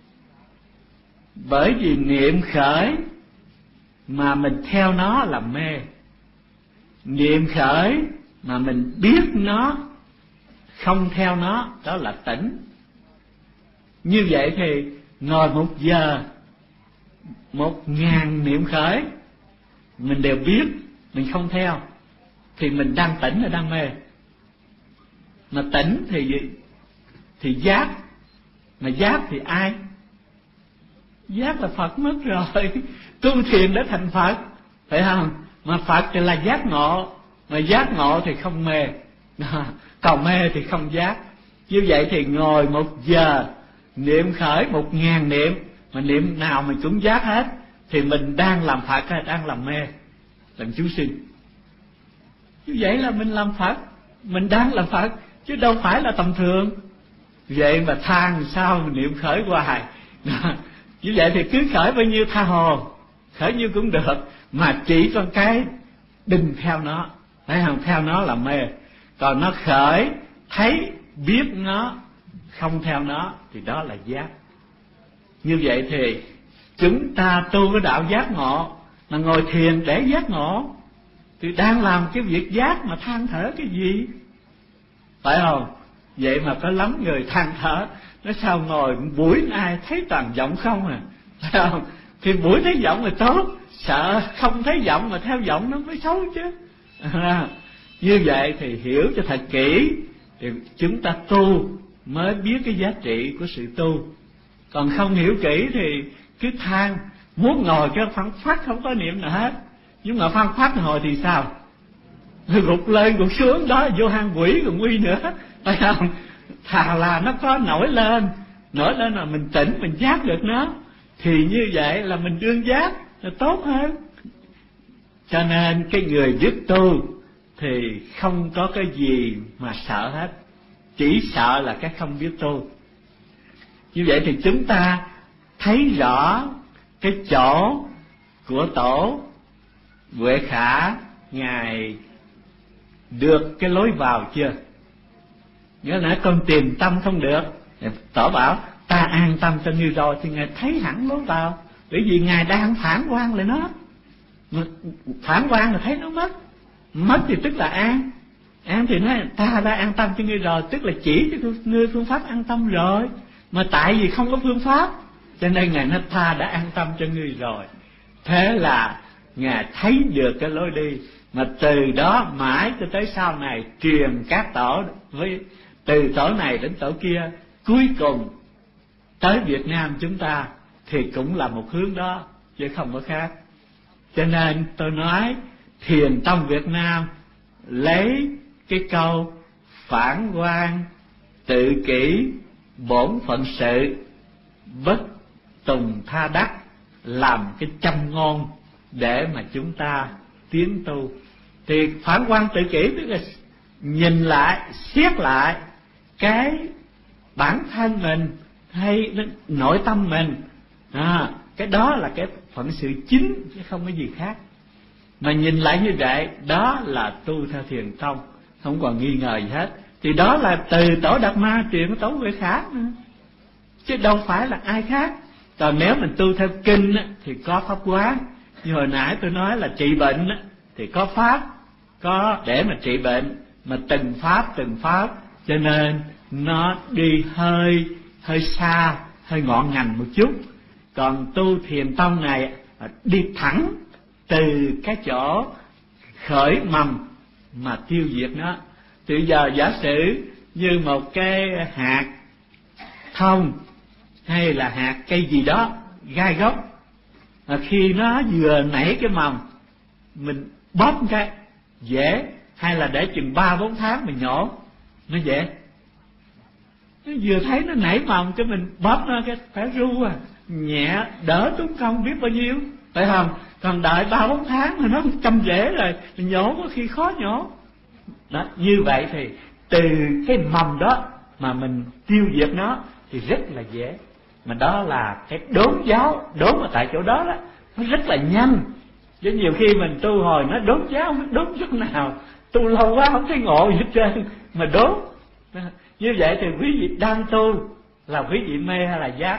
Bởi vì niệm khởi mà mình theo nó là mê, niệm khởi mà mình biết nó, không theo nó, đó là tỉnh. Như vậy thì ngồi một giờ, một ngàn niệm khởi, mình đều biết, mình không theo, thì mình đang tỉnh hay đang mê? Mà tỉnh thì gì? Thì giác. Mà giác thì ai? Giác là Phật mất rồi. Tu thiền để thành Phật, phải không? Mà Phật thì là giác ngộ, mà giác ngộ thì không mê, còn mê thì không giác. Như vậy thì ngồi một giờ niệm khởi một ngàn niệm, mà niệm nào mình cũng giác hết, thì mình đang làm Phật hay đang làm mê, làm chúng sinh? Như vậy là mình làm Phật, mình đang làm Phật, chứ đâu phải là tầm thường. Vậy mà than sao niệm khởi hoài. Như vậy thì cứ khởi bao nhiêu tha hồ, khởi nhiêu cũng được, mà chỉ con cái đừng theo nó, phải không? Theo nó là mê. Còn nó khởi, thấy, biết nó, không theo nó, thì đó là giác. Như vậy thì chúng ta tu cái đạo giác ngộ, mà ngồi thiền để giác ngộ, thì đang làm cái việc giác mà than thở cái gì, phải không? Vậy mà có lắm người than thở, nói sao ngồi buổi nay thấy toàn giọng không à, phải không? Thì buổi thấy giọng là tốt, sợ không thấy giọng mà theo giọng nó mới xấu chứ, À, như vậy thì hiểu cho thật kỹ thì chúng ta tu mới biết cái giá trị của sự tu. Còn không hiểu kỹ thì cứ than, muốn ngồi cái phăng phát không có niệm nào hết. Nhưng mà phăng phát hồi thì sao? Gục lên gục xuống đó, vô hang quỷ còn nguy nữa, phải không? Thà là nó có nổi lên, nổi lên là mình tỉnh, mình giác được nó, thì như vậy là mình đương giác là tốt hơn. Cho nên cái người biết tu thì không có cái gì mà sợ hết, chỉ sợ là cái không biết tu. Như vậy thì chúng ta thấy rõ cái chỗ của tổ Huệ Khả, Ngài được cái lối vào chưa? Nghĩa là con tìm tâm không được, tổ bảo ta an tâm cho như rồi, thì Ngài thấy hẳn lối vào. Bởi vì Ngài đang phản quan lại nó, phản quan là thấy nó mất, mất thì tức là an, an thì nói ta đã an tâm cho ngươi rồi, tức là chỉ cho ngươi phương pháp an tâm rồi. Mà tại vì không có phương pháp cho nên Ngài nói ta đã an tâm cho ngươi rồi. Thế là Ngài thấy được cái lối đi, mà từ đó mãi cho tới sau này truyền các tổ, với từ tổ này đến tổ kia, cuối cùng tới Việt Nam chúng ta thì cũng là một hướng đó chứ không có khác. Cho nên tôi nói Thiền tông Việt Nam lấy cái câu phản quan tự kỷ bổn phận sự bất tùng tha đắc làm cái châm ngôn để mà chúng ta tiến tu. Thì phản quan tự kỷ tức là nhìn lại, xét lại cái bản thân mình hay nội tâm mình, à, cái đó là cái phận sự chính chứ không có gì khác. Mà nhìn lại như vậy, đó là tu theo Thiền tông, không còn nghi ngờ gì hết. Thì đó là từ tổ Đạt Ma truyền của tổ Huệ Khả nữa, chứ đâu phải là ai khác. Còn nếu mình tu theo kinh thì có pháp quán, như hồi nãy tôi nói là trị bệnh thì có pháp, có để mà trị bệnh, mà từng pháp từng pháp, cho nên nó đi hơi hơi xa, hơi ngọn ngành một chút. Còn tu Thiền tông này đi thẳng từ cái chỗ khởi mầm mà tiêu diệt nó. Thì giờ giả sử như một cái hạt thông hay là hạt cây gì đó gai gốc, mà khi nó vừa nảy cái mầm mình bóp cái dễ, hay là để chừng ba bốn tháng mình nhổ nó dễ. Nó vừa thấy nó nảy mầm cái mình bóp nó cái phải ru à, nhẹ đỡ tốn công biết bao nhiêu, phải không? Còn đợi ba bốn tháng mà nó chăm rễ rồi mình nhổ có khi khó nhổ. Đó, như vậy thì từ cái mầm đó mà mình tiêu diệt nó thì rất là dễ. Mà đó là cái đốn giáo, đốn ở tại chỗ đó đó, nó rất là nhanh. Chứ nhiều khi mình tu hồi nó đốn giáo, nó đốn chút nào, tu lâu quá không thấy ngộ gì hết trơn mà đốn. Như vậy thì quý vị đang tu là quý vị mê hay là giác?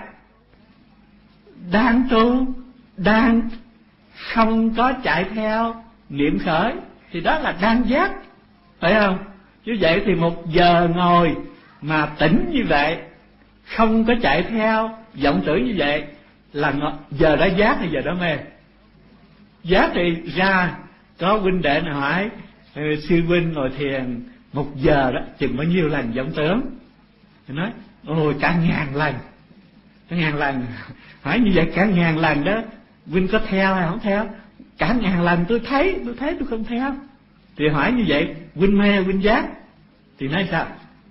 Đang tu, đang không có chạy theo niệm khởi thì đó là đang giác, phải không? Như vậy thì một giờ ngồi mà tỉnh như vậy, không có chạy theo vọng tưởng như vậy, là giờ đã giác hay giờ đã mê? Giác thì ra có huynh đệ nào hỏi sư huynh ngồi thiền một giờ đó chừng bao nhiêu lần vọng tưởng? Thì nói ôi cả ngàn lần, cả ngàn lần. Hỏi như vậy cả ngàn lần đó huynh có theo hay không theo? Cả ngàn lần tôi thấy, tôi thấy tôi không theo. Thì hỏi như vậy huynh mê huynh giác? Thì nói sao?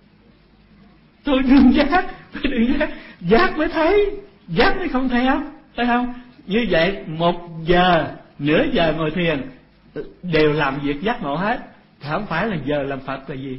Tôi đương giác, tôi đương giác, giác mới thấy, giác mới không theo, phải không? Như vậy một giờ, nửa giờ ngồi thiền đều làm việc giác ngộ hết, thì không phải là giờ làm Phật là gì,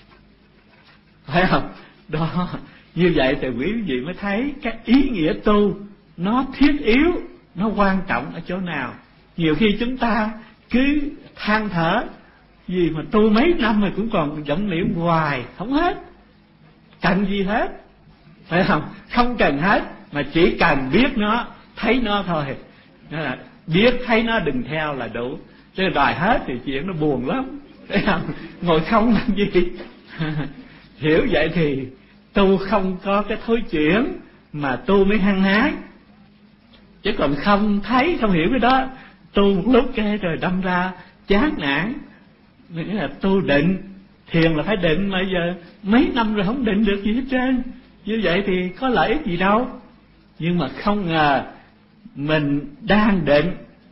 phải không? Đó, như vậy thì quý vị mới thấy cái ý nghĩa tu nó thiết yếu, nó quan trọng ở chỗ nào. Nhiều khi chúng ta cứ than thở gì mà tu mấy năm mà cũng còn vọng niệm hoài không hết, cần gì hết, phải không? Không cần hết, mà chỉ cần biết nó, thấy nó thôi. Nó là biết thấy nó đừng theo là đủ. Chứ đòi hết thì chuyện nó buồn lắm, phải không? Ngồi không làm gì. Hiểu vậy thì tu không có cái thối chuyển, mà tu mới hăng hái. Chứ còn không thấy, không hiểu cái đó, tu một lúc cái rồi đâm ra chán nản, nghĩa là tu định. Thiền là phải định, mà giờ mấy năm rồi không định được gì hết trơn. Như vậy thì có lợi ích gì đâu. Nhưng mà không ngờ mình đang định,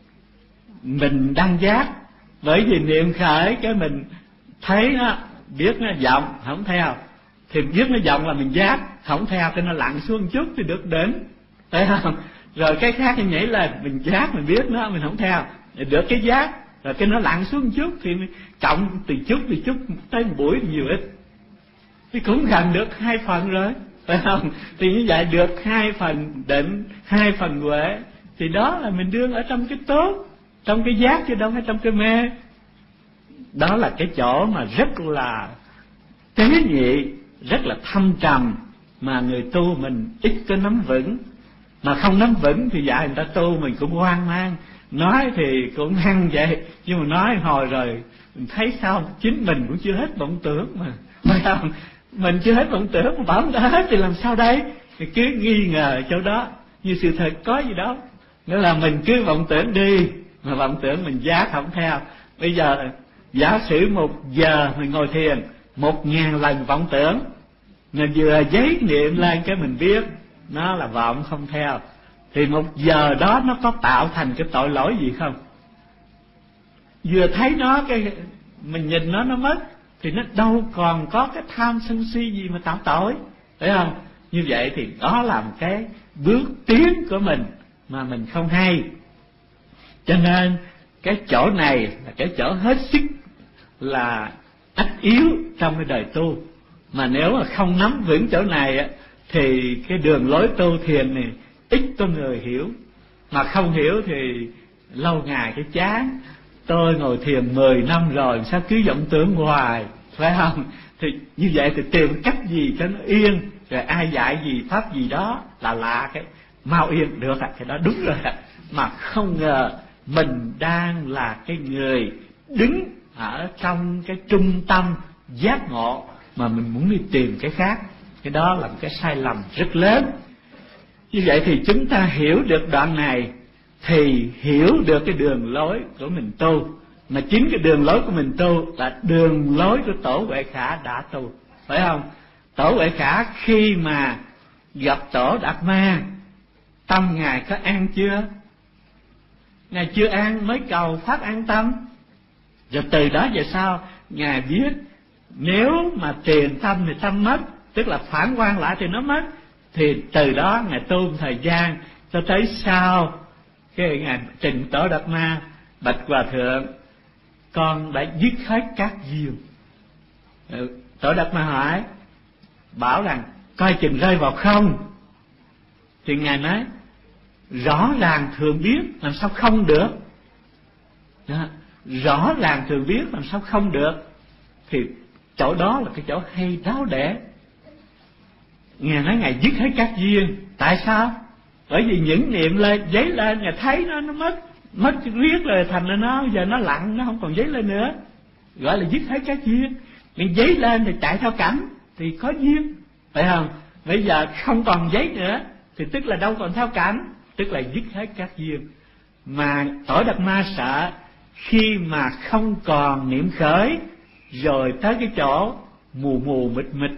mình đang giác. Bởi vì niệm khởi cái mình thấy nó, biết nó vọng không theo, thì biết nó vọng là mình giác, không theo cái nó lặn xuống một chút thì được định, thấy không? Rồi cái khác nó nhảy lên, mình giác, mình biết nó, mình không theo, được cái giác. Rồi cái nó lặn xuống một chút thì cộng từ chút từ chút tới một buổi thì nhiều ít, thì cũng gần được hai phần rồi, phải không? Thì như vậy được hai phần định, hai phần huệ, thì đó là mình đương ở trong cái tốt, trong cái giác chứ đâu phải trong cái mê. Đó là cái chỗ mà rất là tế nhị, rất là thâm trầm, mà người tu mình ít có nắm vững. Mà không nắm vững thì dạy người ta tu mình cũng hoang mang. Nói thì cũng hăng vậy, nhưng mà nói hồi rồi mình thấy sao chính mình cũng chưa hết vọng tưởng mà, phải không? Mình chưa hết vọng tưởng mà bảo người ta hết thì làm sao đây? Thì cứ nghi ngờ chỗ đó, như sự thật có gì đó. Nghĩa là mình cứ vọng tưởng đi, mà vọng tưởng mình giác không theo. Bây giờ giả sử một giờ mình ngồi thiền, một ngàn lần vọng tưởng, mình vừa giấy niệm lên cái mình biết nó là vọng không theo, thì một giờ đó nó có tạo thành cái tội lỗi gì không? Vừa thấy nó cái mình nhìn nó nó mất, thì nó đâu còn có cái tham sân si gì mà tạo tội, phải không? Như vậy thì đó là một cái bước tiến của mình mà mình không hay. Cho nên cái chỗ này là cái chỗ hết sức là ách yếu trong cái đời tu. Mà nếu mà không nắm vững chỗ này thì cái đường lối tu thiền này ít có người hiểu. Mà không hiểu thì lâu ngày cái chán. Tôi ngồi thiền mười năm rồi, sao cứ vọng tưởng hoài, phải không? Thì như vậy thì tìm cách gì cho nó yên, rồi ai dạy gì pháp gì đó là lạ cái mau yên được, cái đó đúng rồi. Mà không ngờ mình đang là cái người đứng ở trong cái trung tâm giác ngộ, mà mình muốn đi tìm cái khác. Cái đó là một cái sai lầm rất lớn. Như vậy thì chúng ta hiểu được đoạn này thì hiểu được cái đường lối của mình tu. Mà chính cái đường lối của mình tu là đường lối của Tổ Huệ Khả đã tu, phải không? Tổ Huệ Khả khi mà gặp Tổ Đạt Ma, tâm Ngài có an chưa? Ngài chưa an mới cầu phát an tâm. Rồi từ đó về sau Ngài biết nếu mà tiền tâm thì tâm mất, tức là phản quan lại thì nó mất. Thì từ đó Ngài tu một thời gian cho tới sau cái Ngài trình Tổ Đạt Ma: bạch Hòa Thượng, con đã dứt hết các duyên. Tổ Đạt Ma hỏi, bảo rằng coi chừng rơi vào không. Thì Ngài nói rõ ràng thường biết, làm sao không được? Đó, rõ ràng thường biết làm sao không được? Thì chỗ đó là cái chỗ hay đáo để. Ngài nói Ngài dứt hết các duyên. Tại sao? Bởi vì những niệm lên giấy lên, Ngài thấy nó nó mất mất riết rồi, thành ra nó giờ nó lặng, nó không còn giấy lên nữa, gọi là dứt hết các duyên. Nhưng giấy lên thì chạy theo cảnh thì có duyên, phải không? Bây giờ không còn giấy nữa thì tức là đâu còn theo cảnh, tức là dứt hết các duyên. Mà Tổ Đạt Ma sợ khi mà không còn niệm khởi, rồi tới cái chỗ mù mù mịt mịt,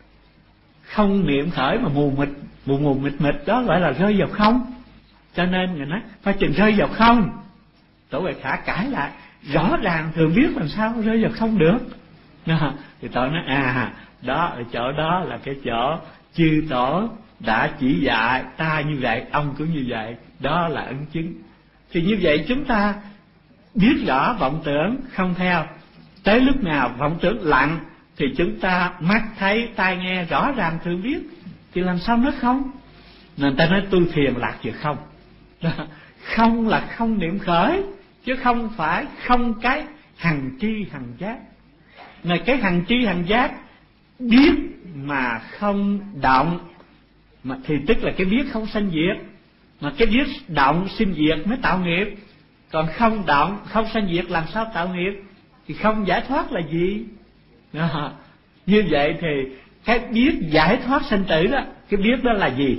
không niệm khởi mà mù mịt, mù mù mịt mịt đó gọi là rơi vào không. Cho nên Ngài nói phải chừng rơi vào không. Tổ Huệ Khả cãi lại, rõ ràng thường biết làm sao rơi vào không được. Đó. Thì Tổ nói à, đó ở chỗ đó là cái chỗ chư Tổ đã chỉ dạy ta như vậy, ông cũng như vậy, đó là ấn chứng. Thì như vậy chúng ta biết rõ vọng tưởng không theo, tới lúc nào vọng tưởng lặng thì chúng ta mắt thấy tai nghe rõ ràng thường biết, thì làm sao nó không? Nên ta nói tu thiền lạc về không. Đó. Không là không niệm khởi, chứ không phải không cái hằng tri hằng giác. Mà cái hằng tri hằng giác biết mà không động, mà thì tức là cái biết không sanh diệt. Mà cái biết động sinh diệt mới tạo nghiệp. Còn không động không sanh diệt làm sao tạo nghiệp? Thì không giải thoát là gì? Đó. Như vậy thì cái biết giải thoát sanh tử đó, cái biết đó là gì?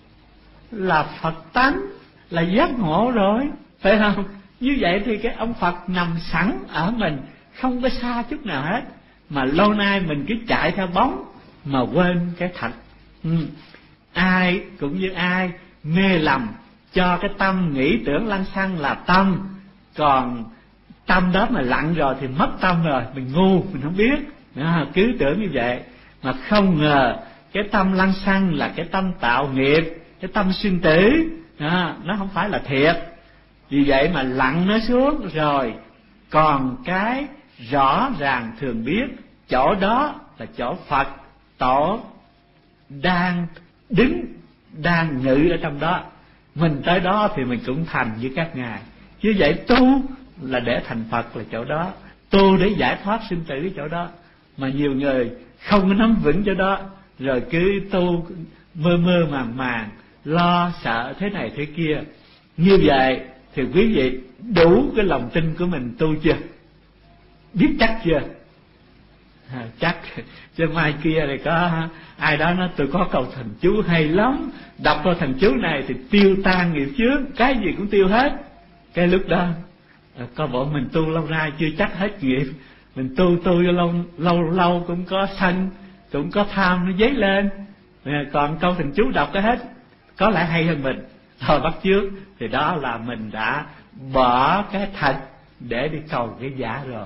Là Phật tánh, là giác ngộ rồi, phải không? Như vậy thì cái ông Phật nằm sẵn ở mình, không có xa chút nào hết, mà lâu nay mình cứ chạy theo bóng mà quên cái thật. ừ. Ai cũng như ai mê lầm cho cái tâm nghĩ tưởng lăng xăng là tâm, còn tâm đó mà lặng rồi thì mất tâm rồi, mình ngu, mình không biết. Đó, cứ tưởng như vậy mà không ngờ cái tâm lăng xăng là cái tâm tạo nghiệp, cái tâm sinh tử. Đó, nó không phải là thiệt. Vì vậy mà lặng nó xuống rồi, còn cái rõ ràng thường biết, chỗ đó là chỗ Phật Tổ đang đứng, đang ngự ở trong đó. Mình tới đó thì mình cũng thành như các ngài. Như vậy tu là để thành Phật là chỗ đó, tu để giải thoát sinh tử chỗ đó. Mà nhiều người không có nắm vững chỗ đó, rồi cứ tu mơ mơ màng màng, lo sợ thế này thế kia. Như vậy thì quý vị đủ cái lòng tin của mình tu chưa? Biết chắc chưa? À, chắc. Chứ mai kia thì có ai đó nói tôi có câu thần chú hay lắm, đọc câu thần chú này thì tiêu tan nghiệp chướng, cái gì cũng tiêu hết. Cái lúc đó à, có bộ mình tu lâu nay chưa chắc hết nghiệp. Mình tu tu lâu lâu lâu cũng có sân, cũng có tham nó dấy lên. À, còn câu thần chú đọc cái hết có lẽ hay hơn mình, thôi bắt chước. Thì đó là mình đã bỏ cái thật để đi cầu cái giả rồi.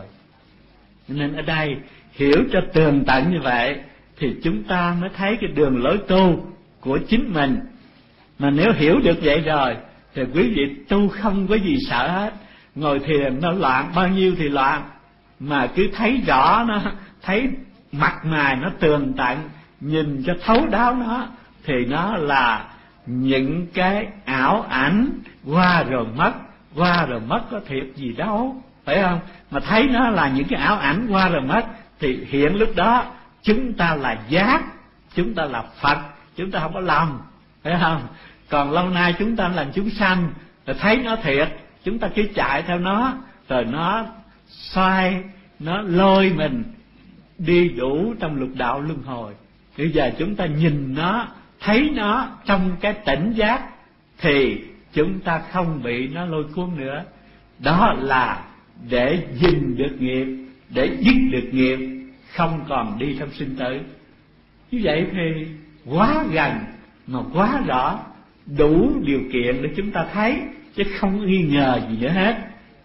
Nên ở đây hiểu cho tường tận như vậy thì chúng ta mới thấy cái đường lối tu của chính mình. Mà nếu hiểu được vậy rồi thì quý vị tu không có gì sợ hết. Ngồi thiền nó loạn bao nhiêu thì loạn, mà cứ thấy rõ nó, thấy mặt mày nó tường tận, nhìn cho thấu đáo nó, thì nó là những cái ảo ảnh qua rồi mất, qua rồi mất có thiệt gì đâu, phải không? Mà thấy nó là những cái ảo ảnh qua rồi mất thì hiện lúc đó chúng ta là giác, chúng ta là Phật, chúng ta không có lầm, phải không? Còn lâu nay chúng ta là chúng sanh, rồi thấy nó thiệt, chúng ta cứ chạy theo nó, rồi nó xoay, nó lôi mình đi đủ trong lục đạo luân hồi. Bây giờ chúng ta nhìn nó, thấy nó trong cái tỉnh giác thì chúng ta không bị nó lôi cuốn nữa. Đó là để dừng được nghiệp, để dứt được nghiệp, không còn đi trong sinh tử. Như vậy thì quá gần mà quá rõ, đủ điều kiện để chúng ta thấy, chứ không nghi ngờ gì nữa hết.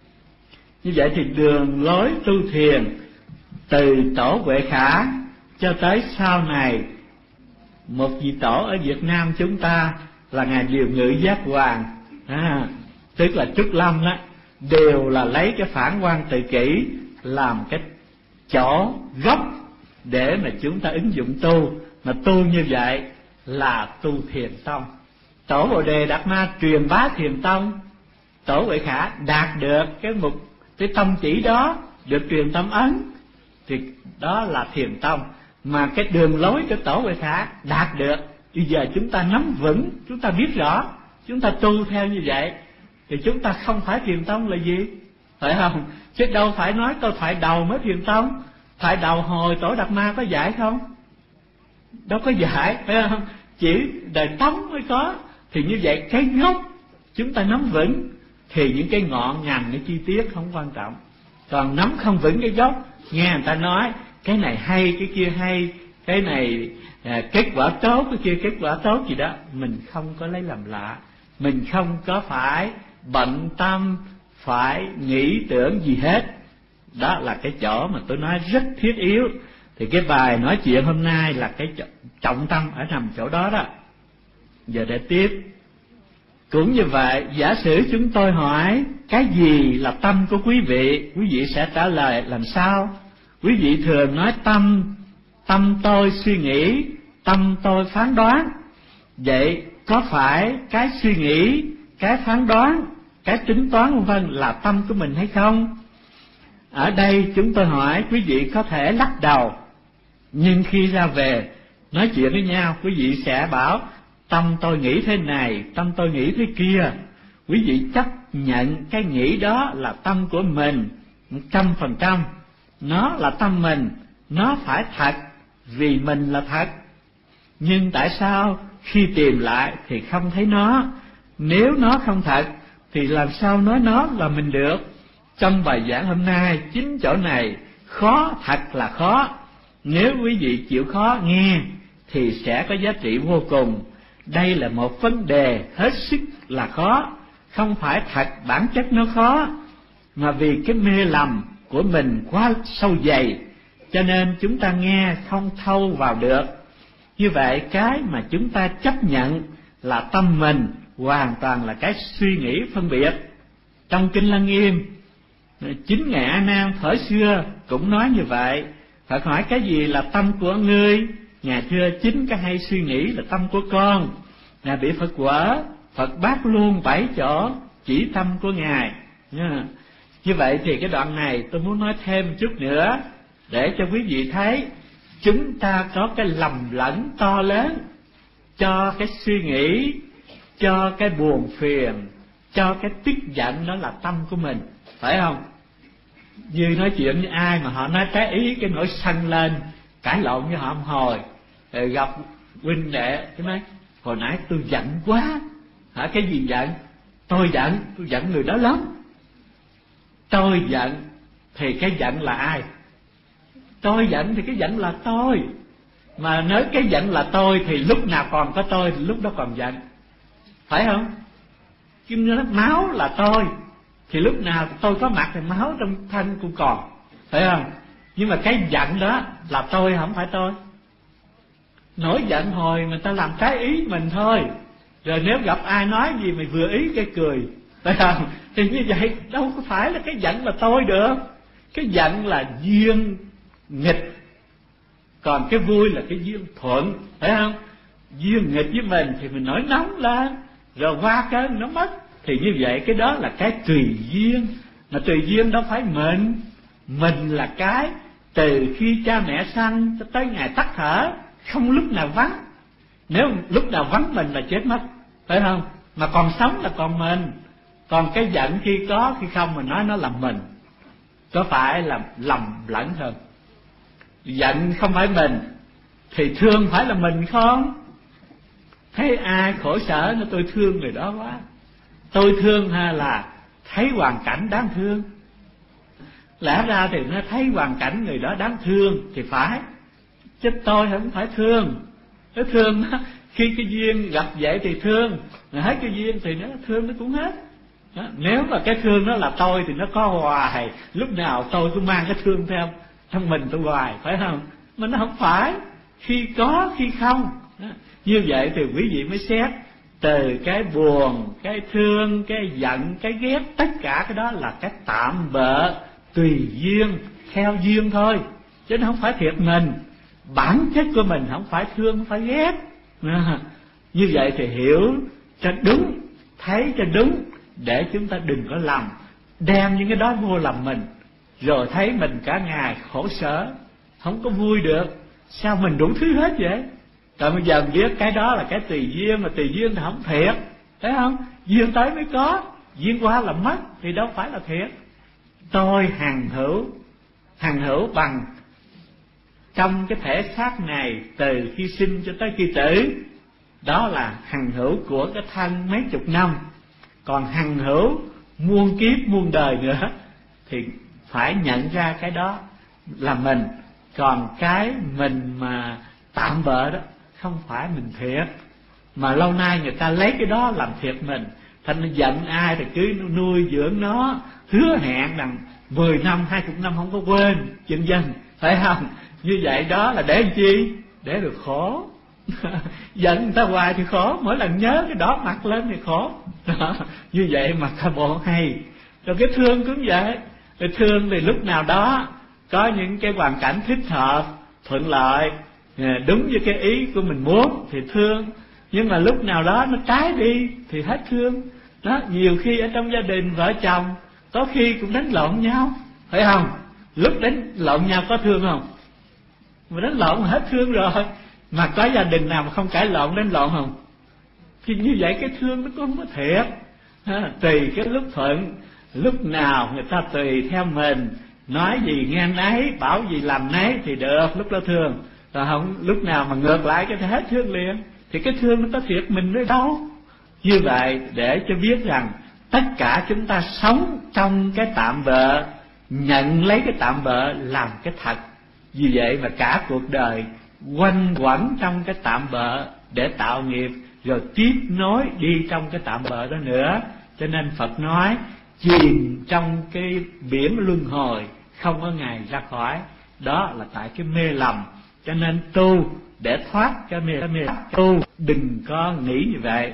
Như vậy thì đường lối tu thiền từ tổ Huệ Khả cho tới sau này một vị tổ ở Việt Nam chúng ta là ngài Điều Ngự Giác Hoàng, à, tức là Trúc Lâm đó, đều là lấy cái Phản Quan Tự Kỷ làm cái chỗ gốc để mà chúng ta ứng dụng tu. Mà tu như vậy là tu thiền tông. Tổ Bồ Đề Đạt Ma truyền bá thiền tông, tổ Huệ Khả đạt được cái mục cái tâm chỉ đó, được truyền tâm ấn, thì đó là thiền tông. Mà cái đường lối của tổ Huệ Khả đạt được, bây giờ chúng ta nắm vững, chúng ta biết rõ, chúng ta tu theo như vậy thì chúng ta không phải thiền tông là gì, phải không? Chứ đâu phải nói tôi phải đầu mới thiền tông. Phải đầu hồi tổ Đạt Ma có dạy không? Đâu có dạy, phải không? Chỉ đời Tống mới có. Thì như vậy cái gốc chúng ta nắm vững thì những cái ngọn ngành, cái chi tiết không quan trọng. Còn nắm không vững cái gốc, nghe người ta nói cái này hay, cái kia hay, cái này à, kết quả tốt, cái kia kết quả tốt gì đó, mình không có lấy làm lạ. Mình không có phải bận tâm, phải nghĩ tưởng gì hết. Đó là cái chỗ mà tôi nói rất thiết yếu. Thì cái bài nói chuyện hôm nay là cái trọng tâm ở nằm chỗ đó đó. Giờ để tiếp. Cũng như vậy, giả sử chúng tôi hỏi cái gì là tâm của quý vị, quý vị sẽ trả lời làm sao? Quý vị thường nói tâm, tâm tôi suy nghĩ, tâm tôi phán đoán. Vậy có phải cái suy nghĩ, cái phán đoán, cái tính toán vân vân là tâm của mình hay không? Ở đây chúng tôi hỏi quý vị có thể lắc đầu, nhưng khi ra về nói chuyện với nhau, quý vị sẽ bảo tâm tôi nghĩ thế này, tâm tôi nghĩ thế kia. Quý vị chấp nhận cái nghĩ đó là tâm của mình một trăm phần trăm, nó là tâm mình, nó phải thật vì mình là thật. Nhưng tại sao khi tìm lại thì không thấy nó? Nếu nó không thật thì làm sao nói nó là mình được? trong bài giảng hôm nay, chính chỗ này khó, thật là khó. Nếu quý vị chịu khó nghe thì sẽ có giá trị vô cùng. Đây là một vấn đề hết sức là khó, không phải thật bản chất nó khó, mà vì cái mê lầm của mình quá sâu dày, cho nên chúng ta nghe không thâu vào được. Như vậy cái mà chúng ta chấp nhận là tâm mình hoàn toàn là cái suy nghĩ phân biệt. Trong Kinh Lăng Nghiêm, chính Ngài A Nan thời xưa cũng nói như vậy. Phật hỏi cái gì là tâm của ngươi? Ngài thưa chính cái hay suy nghĩ là tâm của con. Ngài bị Phật quở, Phật bắt luôn bảy chỗ chỉ tâm của Ngài. Như vậy thì cái đoạn này tôi muốn nói thêm chút nữa, để cho quý vị thấy chúng ta có cái lầm lẫn to lớn, cho cái suy nghĩ, cho cái buồn phiền, cho cái tức giận, đó là tâm của mình, phải không? Như nói chuyện với ai mà họ nói trái ý, cái nỗi sân lên, cãi lộn với họ một hồi, rồi gặp huynh đệ cái nói hồi nãy tôi giận quá. Hả? Cái gì giận? Tôi giận, tôi giận người đó lắm. Tôi giận thì cái giận là ai? Tôi giận thì cái giận là tôi. Mà nếu cái giận là tôi thì lúc nào còn có tôi thì lúc đó còn giận, phải không? Kim nói máu là tôi thì lúc nào tôi có mặt thì máu trong thân cũng còn, phải không? Nhưng mà cái giận đó là tôi, không phải tôi. Nổi giận hồi người ta làm trái ý mình thôi, rồi nếu gặp ai nói gì mày vừa ý cái cười, phải không? Thì như vậy đâu có phải là cái giận là tôi được. Cái giận là duyên nghịch, còn cái vui là cái duyên thuận, phải không? Duyên nghịch với mình thì mình nổi nóng lên, rồi qua cơn nó mất. Thì như vậy cái đó là cái tùy duyên. Mà tùy duyên đâu phải mình. Mình là cái từ khi cha mẹ sanh cho tới ngày tắt thở, không lúc nào vắng. Nếu lúc nào vắng mình là chết mất, phải không? Mà còn sống là còn mình. Còn cái giận khi có khi không mình nói nó là mình, có phải là lầm lẫn hơn. Giận không phải mình thì thương phải là mình không? Thấy ai khổ sở nó tôi thương người đó quá. Tôi thương hay là thấy hoàn cảnh đáng thương? Lẽ ra thì nó thấy hoàn cảnh người đó đáng thương thì phải, chứ tôi không phải thương. Nó thương nó, khi cái duyên gặp vậy thì thương, rồi hết cái duyên thì nó thương nó cũng hết. Đó. Nếu mà cái thương nó là tôi thì nó có hoài, lúc nào tôi cũng mang cái thương theo trong mình tôi hoài, phải không? Mà nó không phải, khi có khi không. Đó. Như vậy thì quý vị mới xét từ cái buồn, cái thương, cái giận, cái ghét, tất cả cái đó là cái tạm bợ, tùy duyên, theo duyên thôi, chứ nó không phải thiệt mình. Bản chất của mình không phải thương, không phải ghét. À, như vậy thì hiểu cho đúng, thấy cho đúng, để chúng ta đừng có lầm, đem những cái đó vô làm mình, rồi thấy mình cả ngày khổ sở, không có vui được. Sao mình đủ thứ hết vậy? Rồi bây giờ mình biết cái đó là cái tùy duyên, mà tùy duyên thì không thiệt, thấy không? Duyên tới mới có, duyên qua là mất, thì đâu phải là thiệt. Tôi hằng hữu, hằng hữu bằng trong cái thể xác này từ khi sinh cho tới khi tử, đó là hằng hữu của cái thân mấy chục năm. Còn hằng hữu muôn kiếp muôn đời nữa thì phải nhận ra cái đó là mình. Còn cái mình mà tạm bợ đó không phải mình thiệt, mà lâu nay người ta lấy cái đó làm thiệt mình. Thành ra giận ai thì cứ nuôi dưỡng nó, hứa hẹn rằng mười năm, hai mươi năm không có quên, chân dân, phải không? Như vậy đó là để làm chi? Để được khổ. Giận người ta hoài thì khổ, mỗi lần nhớ cái đó mặt lên thì khổ. Đó. Như vậy mà ta bộ hay. Rồi cái thương cũng vậy. Cái thương thì lúc nào đó có những cái hoàn cảnh thích hợp, thuận lợi, đúng với cái ý của mình muốn thì thương. Nhưng mà lúc nào đó nó trái đi thì hết thương. Đó, nhiều khi ở trong gia đình vợ chồng có khi cũng đánh lộn nhau, phải không? Lúc đánh lộn nhau có thương không? Mà đánh lộn hết thương rồi. Mà có gia đình nào mà không cãi lộn đánh lộn không? Thì như vậy cái thương nó cũng không có thiệt. À, tùy cái lúc thuận, lúc nào người ta tùy theo mình, nói gì nghe nấy, bảo gì làm nấy thì được, lúc đó thương. Rồi không, lúc nào mà ngược lại cái hết thương liền, thì cái thương nó có thiệt mình ở đâu? Như vậy để cho biết rằng tất cả chúng ta sống trong cái tạm bợ, nhận lấy cái tạm bợ làm cái thật. Vì vậy mà cả cuộc đời quanh quẩn trong cái tạm bợ để tạo nghiệp, rồi tiếp nối đi trong cái tạm bợ đó nữa. Cho nên Phật nói chìm trong cái biển luân hồi, không có ngày ra khỏi. Đó là tại cái mê lầm. Cho nên tu để thoát cái mê, cái mê tu đừng có nghĩ như vậy.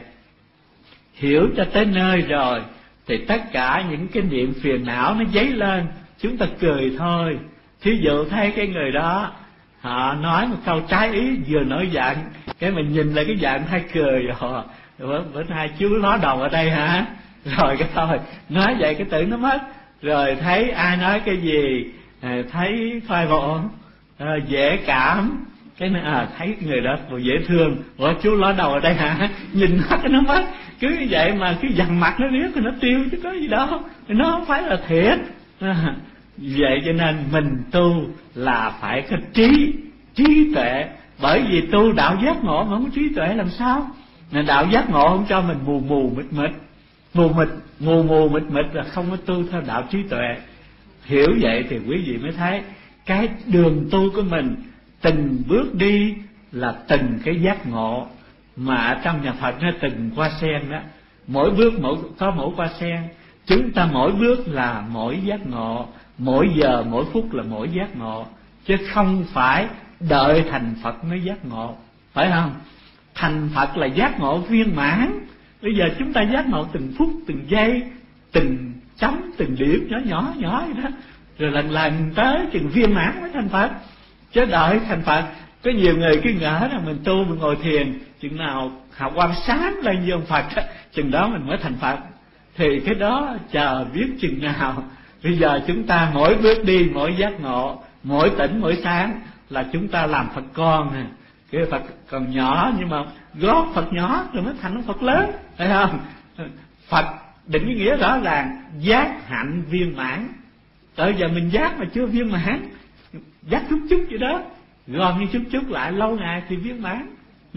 Hiểu cho tới nơi rồi thì tất cả những cái niệm phiền não nó dấy lên, chúng ta cười thôi. Thí dụ thấy cái người đó họ nói một câu trái ý vừa nổi giận, cái mình nhìn lại cái giận hay cười rồi, bữa, bữa nay chú ló đầu ở đây hả, rồi cái thôi nói vậy cái tưởng nó mất. Rồi thấy ai nói cái gì thấy khoai bộ à, dễ cảm, cái à, thấy người đó dễ thương, ủa chú ló đầu ở đây hả, nhìn nó cái nó mất. Cứ như vậy mà cái dằn mặt nó riết thì nó tiêu chứ có gì đâu, nó không phải là thiệt. À, vậy cho nên mình tu là phải có trí trí tuệ, bởi vì tu đạo giác ngộ mà không có trí tuệ làm sao? Đạo giác ngộ không cho mình mù mù mịt mịt, mù mịt mù mù mịt mịt là không có tu theo đạo trí tuệ. Hiểu vậy thì quý vị mới thấy cái đường tu của mình từng bước đi là từng cái giác ngộ. Mà ở trong nhà Phật nó từng hoa sen đó, mỗi bước mỗi có mỗi hoa sen. Chúng ta mỗi bước là mỗi giác ngộ, mỗi giờ mỗi phút là mỗi giác ngộ, chứ không phải đợi thành Phật mới giác ngộ, phải không? Thành Phật là giác ngộ viên mãn. Bây giờ chúng ta giác ngộ từng phút, từng giây, từng chấm, từng điểm nhỏ nhỏ nhỏ vậy đó, rồi lần lần tới chừng viên mãn mới thành Phật. Chứ đợi thành Phật, có nhiều người cứ ngỡ là mình tu mình ngồi thiền, chừng nào học quan sáng lên như ông Phật, chừng đó mình mới thành Phật. Thì cái đó chờ biết chừng nào. Bây giờ chúng ta mỗi bước đi mỗi giác ngộ, mỗi tỉnh mỗi sáng là chúng ta làm Phật con nè. Cái Phật còn nhỏ nhưng mà gót Phật nhỏ rồi mới thành Phật lớn, phải không? Phật định cái nghĩa rõ ràng giác hạnh viên mãn. Tới giờ mình giác mà chưa viên mãn, giác chút chút vậy đó, gom như chút chút lại lâu ngày thì viên mãn.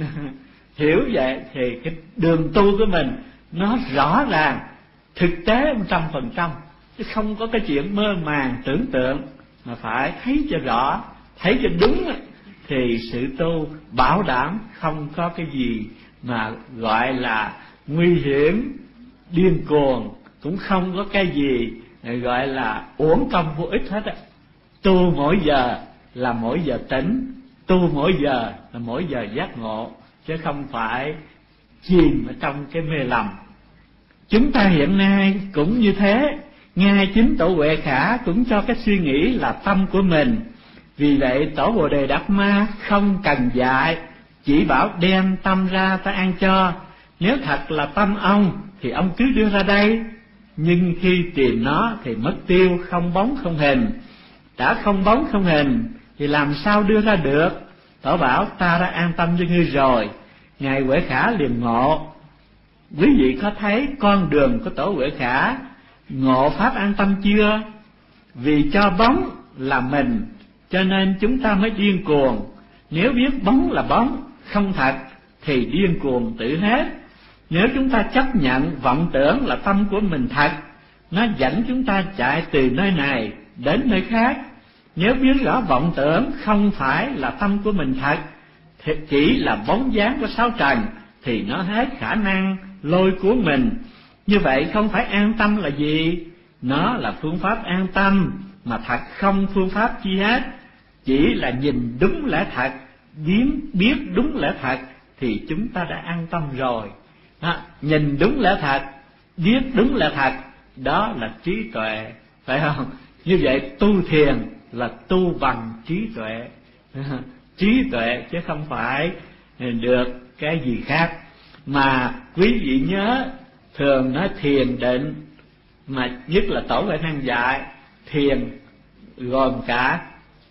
Hiểu vậy thì cái đường tu của mình nó rõ ràng, thực tế một trăm phần trăm, chứ không có cái chuyện mơ màng tưởng tượng, mà phải thấy cho rõ, thấy cho đúng thì sự tu bảo đảm không có cái gì mà gọi là nguy hiểm điên cuồng, cũng không có cái gì gọi là uổng công vô ích hết á. Tu mỗi giờ là mỗi giờ tỉnh, tu mỗi giờ là mỗi giờ giác ngộ, chứ không phải chìm ở trong cái mê lầm. Chúng ta hiện nay cũng như thế, ngay chính Tổ Huệ Khả cũng cho cái suy nghĩ là tâm của mình. Vì vậy Tổ Bồ Đề Đạt Ma không cần dạy, chỉ bảo đem tâm ra ta ăn cho. Nếu thật là tâm ông thì ông cứ đưa ra đây, nhưng khi tìm nó thì mất tiêu, không bóng không hình. Đã không bóng không hình thì làm sao đưa ra được? Tổ bảo ta đã an tâm cho ngươi rồi. Ngài Huệ Khả liền ngộ. Quý vị có thấy con đường của Tổ Huệ Khả ngộ pháp an tâm chưa? Vì cho bóng là mình, cho nên chúng ta mới điên cuồng. Nếu biết bóng là bóng, không thật, thì điên cuồng tự hết. Nếu chúng ta chấp nhận vọng tưởng là tâm của mình thật, nó dẫn chúng ta chạy từ nơi này đến nơi khác. Nếu biết rõ vọng tưởng không phải là tâm của mình thật, thì chỉ là bóng dáng của sáu trần, thì nó hết khả năng lôi cuốn mình. Như vậy không phải an tâm là gì? Nó là phương pháp an tâm, mà thật không phương pháp chi hết. Chỉ là nhìn đúng lẽ thật, biết, biết đúng lẽ thật, thì chúng ta đã an tâm rồi. Đó, nhìn đúng lẽ thật, biết đúng lẽ thật, đó là trí tuệ, phải không? Như vậy tu thiền là tu bằng trí tuệ, trí tuệ chứ không phải được cái gì khác. Mà quý vị nhớ, thường nói thiền định, mà nhất là Tổ Huệ Năng dạy thiền gồm cả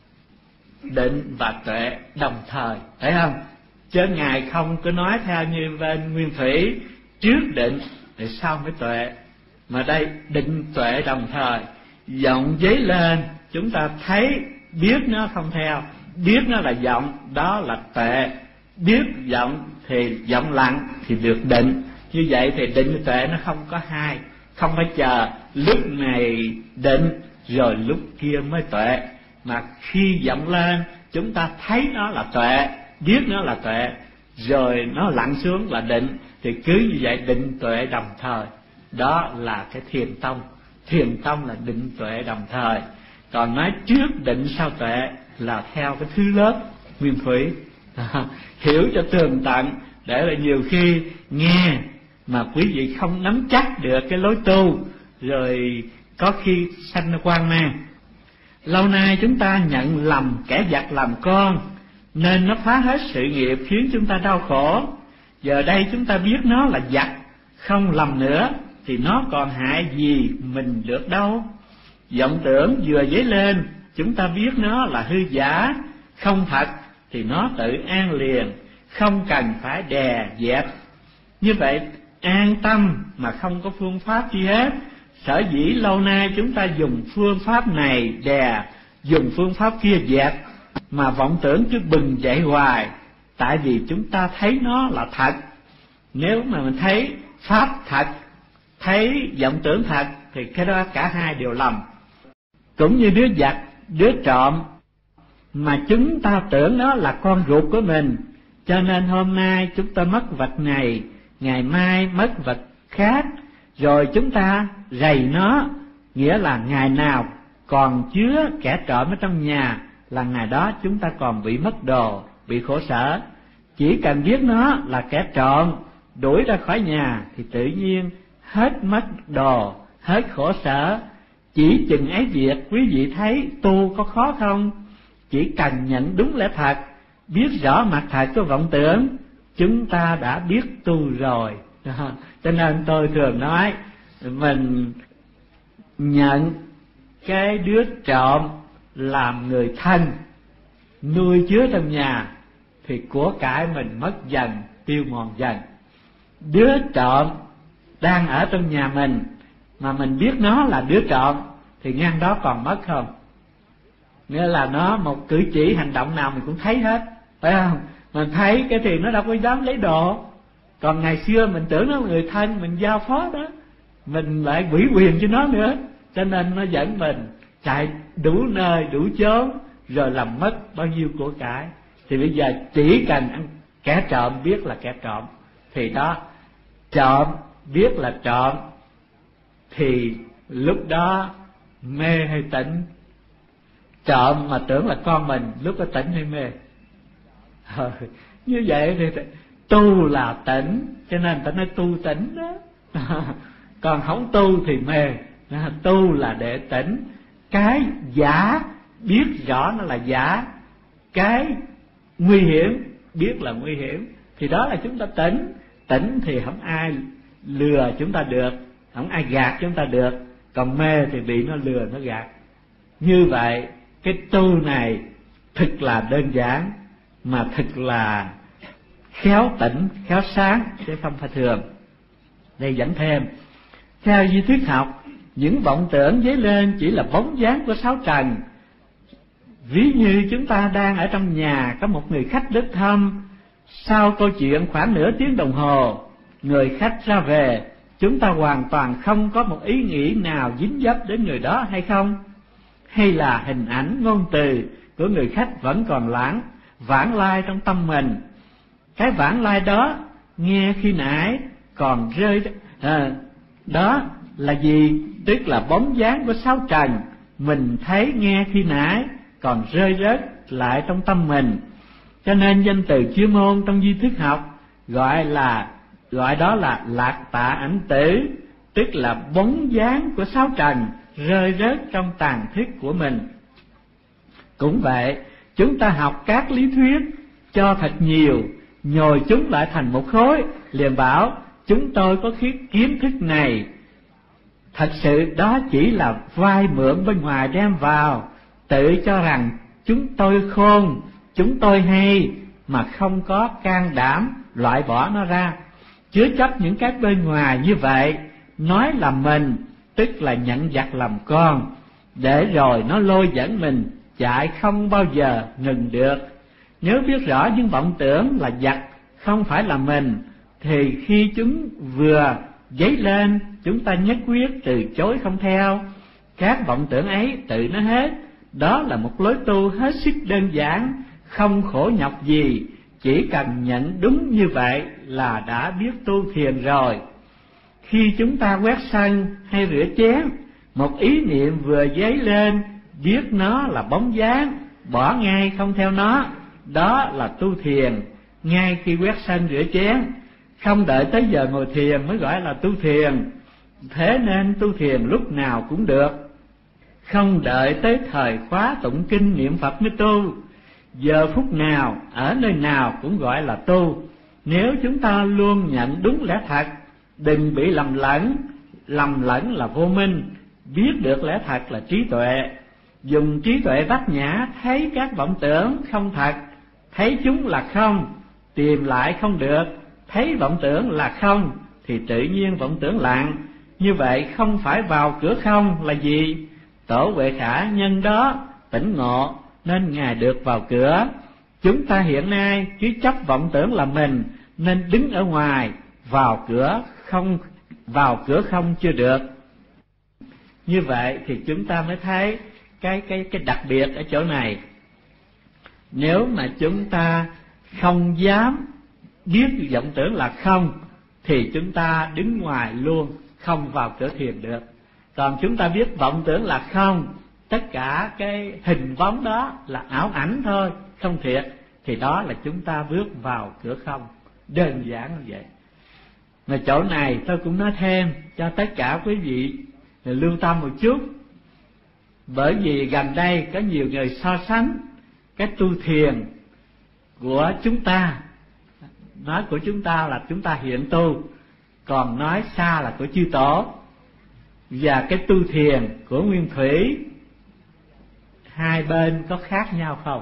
định và tuệ đồng thời, phải không? Chứ Ngài không có nói theo như bên Nguyên Thủy, trước định thì sau mới tuệ. Mà đây định tuệ đồng thời, vọng dấy lên, chúng ta thấy biết nó không theo, biết nó là vọng, đó là tuệ. Biết vọng thì vọng lặng thì được định. Như vậy thì định tuệ nó không có hai, không phải chờ lúc này định rồi lúc kia mới tuệ, mà khi vọng lên chúng ta thấy nó là tuệ, biết nó là tuệ, rồi nó lặn xuống là định, thì cứ như vậy định tuệ đồng thời. Đó là cái thiền tông. Thiền tông là định tuệ đồng thời. Còn nói trước định sau tuệ là theo cái thứ lớp nguyên thủy. Hiểu cho tường tận, để là nhiều khi nghe mà quý vị không nắm chắc được cái lối tu, rồi có khi sanh ra hoang mang. Lâu nay chúng ta nhận lầm kẻ giặc làm con, nên nó phá hết sự nghiệp, khiến chúng ta đau khổ. Giờ đây chúng ta biết nó là giặc, không lầm nữa, thì nó còn hại gì mình được đâu. Vọng tưởng vừa dấy lên, chúng ta biết nó là hư giả, không thật, thì nó tự an liền, không cần phải đè dẹp. Như vậy an tâm mà không có phương pháp chi hết. Sở dĩ lâu nay chúng ta dùng phương pháp này đè, dùng phương pháp kia dẹp, mà vọng tưởng cứ bừng dậy hoài, tại vì chúng ta thấy nó là thật. Nếu mà mình thấy pháp thật, thấy vọng tưởng thật, thì cái đó cả hai đều lầm. Cũng như đứa giặc, đứa trộm, mà chúng ta tưởng nó là con ruột của mình, cho nên hôm nay chúng ta mất vật này, ngày mai mất vật khác, rồi chúng ta rầy nó, nghĩa là ngày nào còn chứa kẻ trộm ở trong nhà là ngày đó chúng ta còn bị mất đồ, bị khổ sở. Chỉ cần biết nó là kẻ trộm, đuổi ra khỏi nhà thì tự nhiên hết mất đồ, hết khổ sở. Chỉ chừng ấy việc, quý vị thấy tu có khó không? Chỉ cần nhận đúng lẽ thật, biết rõ mặt thật của vọng tưởng, chúng ta đã biết tu rồi. Cho nên tôi thường nói, mình nhận cái đứa trộm làm người thân, nuôi chứa trong nhà, thì của cải mình mất dần, tiêu mòn dần. Đứa trộm đang ở trong nhà mình, mà mình biết nó là đứa trộm, thì ngang đó còn mất không? Nghĩa là nó một cử chỉ hành động nào mình cũng thấy hết, phải không? Mình thấy cái thì nó đâu có dám lấy đồ. Còn ngày xưa mình tưởng nó là người thân, mình giao phó đó, mình lại ủy quyền cho nó nữa, cho nên nó dẫn mình chạy đủ nơi đủ chốn, rồi làm mất bao nhiêu của cải. Thì bây giờ chỉ cần kẻ trộm biết là kẻ trộm, thì đó, trộm biết là trộm, thì lúc đó mê hay tỉnh? Trộm mà tưởng là con mình, lúc đó tỉnh hay mê? Ờ, như vậy thì tu là tỉnh, cho nên ta nói tu tỉnh đó. Còn không tu thì mê. Tu là để tỉnh. Cái giả biết rõ nó là giả, cái nguy hiểm biết là nguy hiểm, thì đó là chúng ta tỉnh. Tỉnh thì không ai lừa chúng ta được, không ai gạt chúng ta được. Còn mê thì bị nó lừa, nó gạt. Như vậy cái tu này thực là đơn giản, mà thực là khéo tỉnh, khéo sáng, chứ không phải thường. Đây dẫn thêm, theo di thuyết học, những vọng tưởng dấy lên chỉ là bóng dáng của sáu trần. Ví như chúng ta đang ở trong nhà, có một người khách đến thăm. Sau câu chuyện khoảng nửa tiếng đồng hồ, người khách ra về, chúng ta hoàn toàn không có một ý nghĩ nào dính dấp đến người đó hay không? Hay là hình ảnh ngôn từ của người khách vẫn còn lãng vãng lai trong tâm mình? Cái vãng lai đó nghe khi nãy còn rơi à, đó là gì? Tức là bóng dáng của sáu trần, mình thấy nghe khi nãy còn rơi rớt lại trong tâm mình. Cho nên danh từ chuyên môn trong di thuyết học gọi là gọi đó là lạc tạ ảnh tử, tức là bóng dáng của sáu trần rơi rớt trong tàn thức của mình. Cũng vậy, chúng ta học các lý thuyết cho thật nhiều, nhồi chúng lại thành một khối, liền bảo chúng tôi có kiến thức này. Thật sự đó chỉ là vay mượn bên ngoài đem vào, tự cho rằng chúng tôi khôn, chúng tôi hay, mà không có can đảm loại bỏ nó ra. Chứa chấp những cái bên ngoài như vậy, nói là mình, tức là nhận giặc làm con, để rồi nó lôi dẫn mình chạy không bao giờ ngừng được. Nếu biết rõ những vọng tưởng là giặc không phải là mình, thì khi chúng vừa dấy lên, chúng ta nhất quyết từ chối không theo. Các vọng tưởng ấy tự nó hết. Đó là một lối tu hết sức đơn giản, không khổ nhọc gì, chỉ cần nhận đúng như vậy là đã biết tu thiền rồi. Khi chúng ta quét sân hay rửa chén, một ý niệm vừa dấy lên, biết nó là bóng dáng, bỏ ngay không theo nó, đó là tu thiền. Ngay khi quét sân rửa chén, không đợi tới giờ ngồi thiền mới gọi là tu thiền. Thế nên tu thiền lúc nào cũng được, không đợi tới thời khóa tụng kinh niệm Phật mới tu. Giờ phút nào, ở nơi nào cũng gọi là tu. Nếu chúng ta luôn nhận đúng lẽ thật, đừng bị lầm lẫn. Lầm lẫn là vô minh, biết được lẽ thật là trí tuệ. Dùng trí tuệ bát nhã thấy các vọng tưởng không thật, thấy chúng là không, tìm lại không được. Thấy vọng tưởng là không thì tự nhiên vọng tưởng lặng. Như vậy không phải vào cửa không là gì? Tổ Huệ Khả nhân đó tỉnh ngộ nên Ngài được vào cửa. Chúng ta hiện nay cứ chấp vọng tưởng là mình nên đứng ở ngoài, vào cửa không, vào cửa không chưa được. Như vậy thì chúng ta mới thấy cái cái cái đặc biệt ở chỗ này. Nếu mà chúng ta không dám biết vọng tưởng là không thì chúng ta đứng ngoài luôn, không vào cửa thiền được. Còn chúng ta biết vọng tưởng là không, tất cả cái hình bóng đó là ảo ảnh thôi, không thiệt, thì đó là chúng ta bước vào cửa không. Đơn giản như vậy. Mà chỗ này tôi cũng nói thêm cho tất cả quý vị lưu tâm một chút. Bởi vì gần đây có nhiều người so sánh cái tu thiền của chúng ta, nói của chúng ta là chúng ta hiện tu, còn nói xa là của chư tổ, và cái tu thiền của Nguyên Thủy, hai bên có khác nhau không?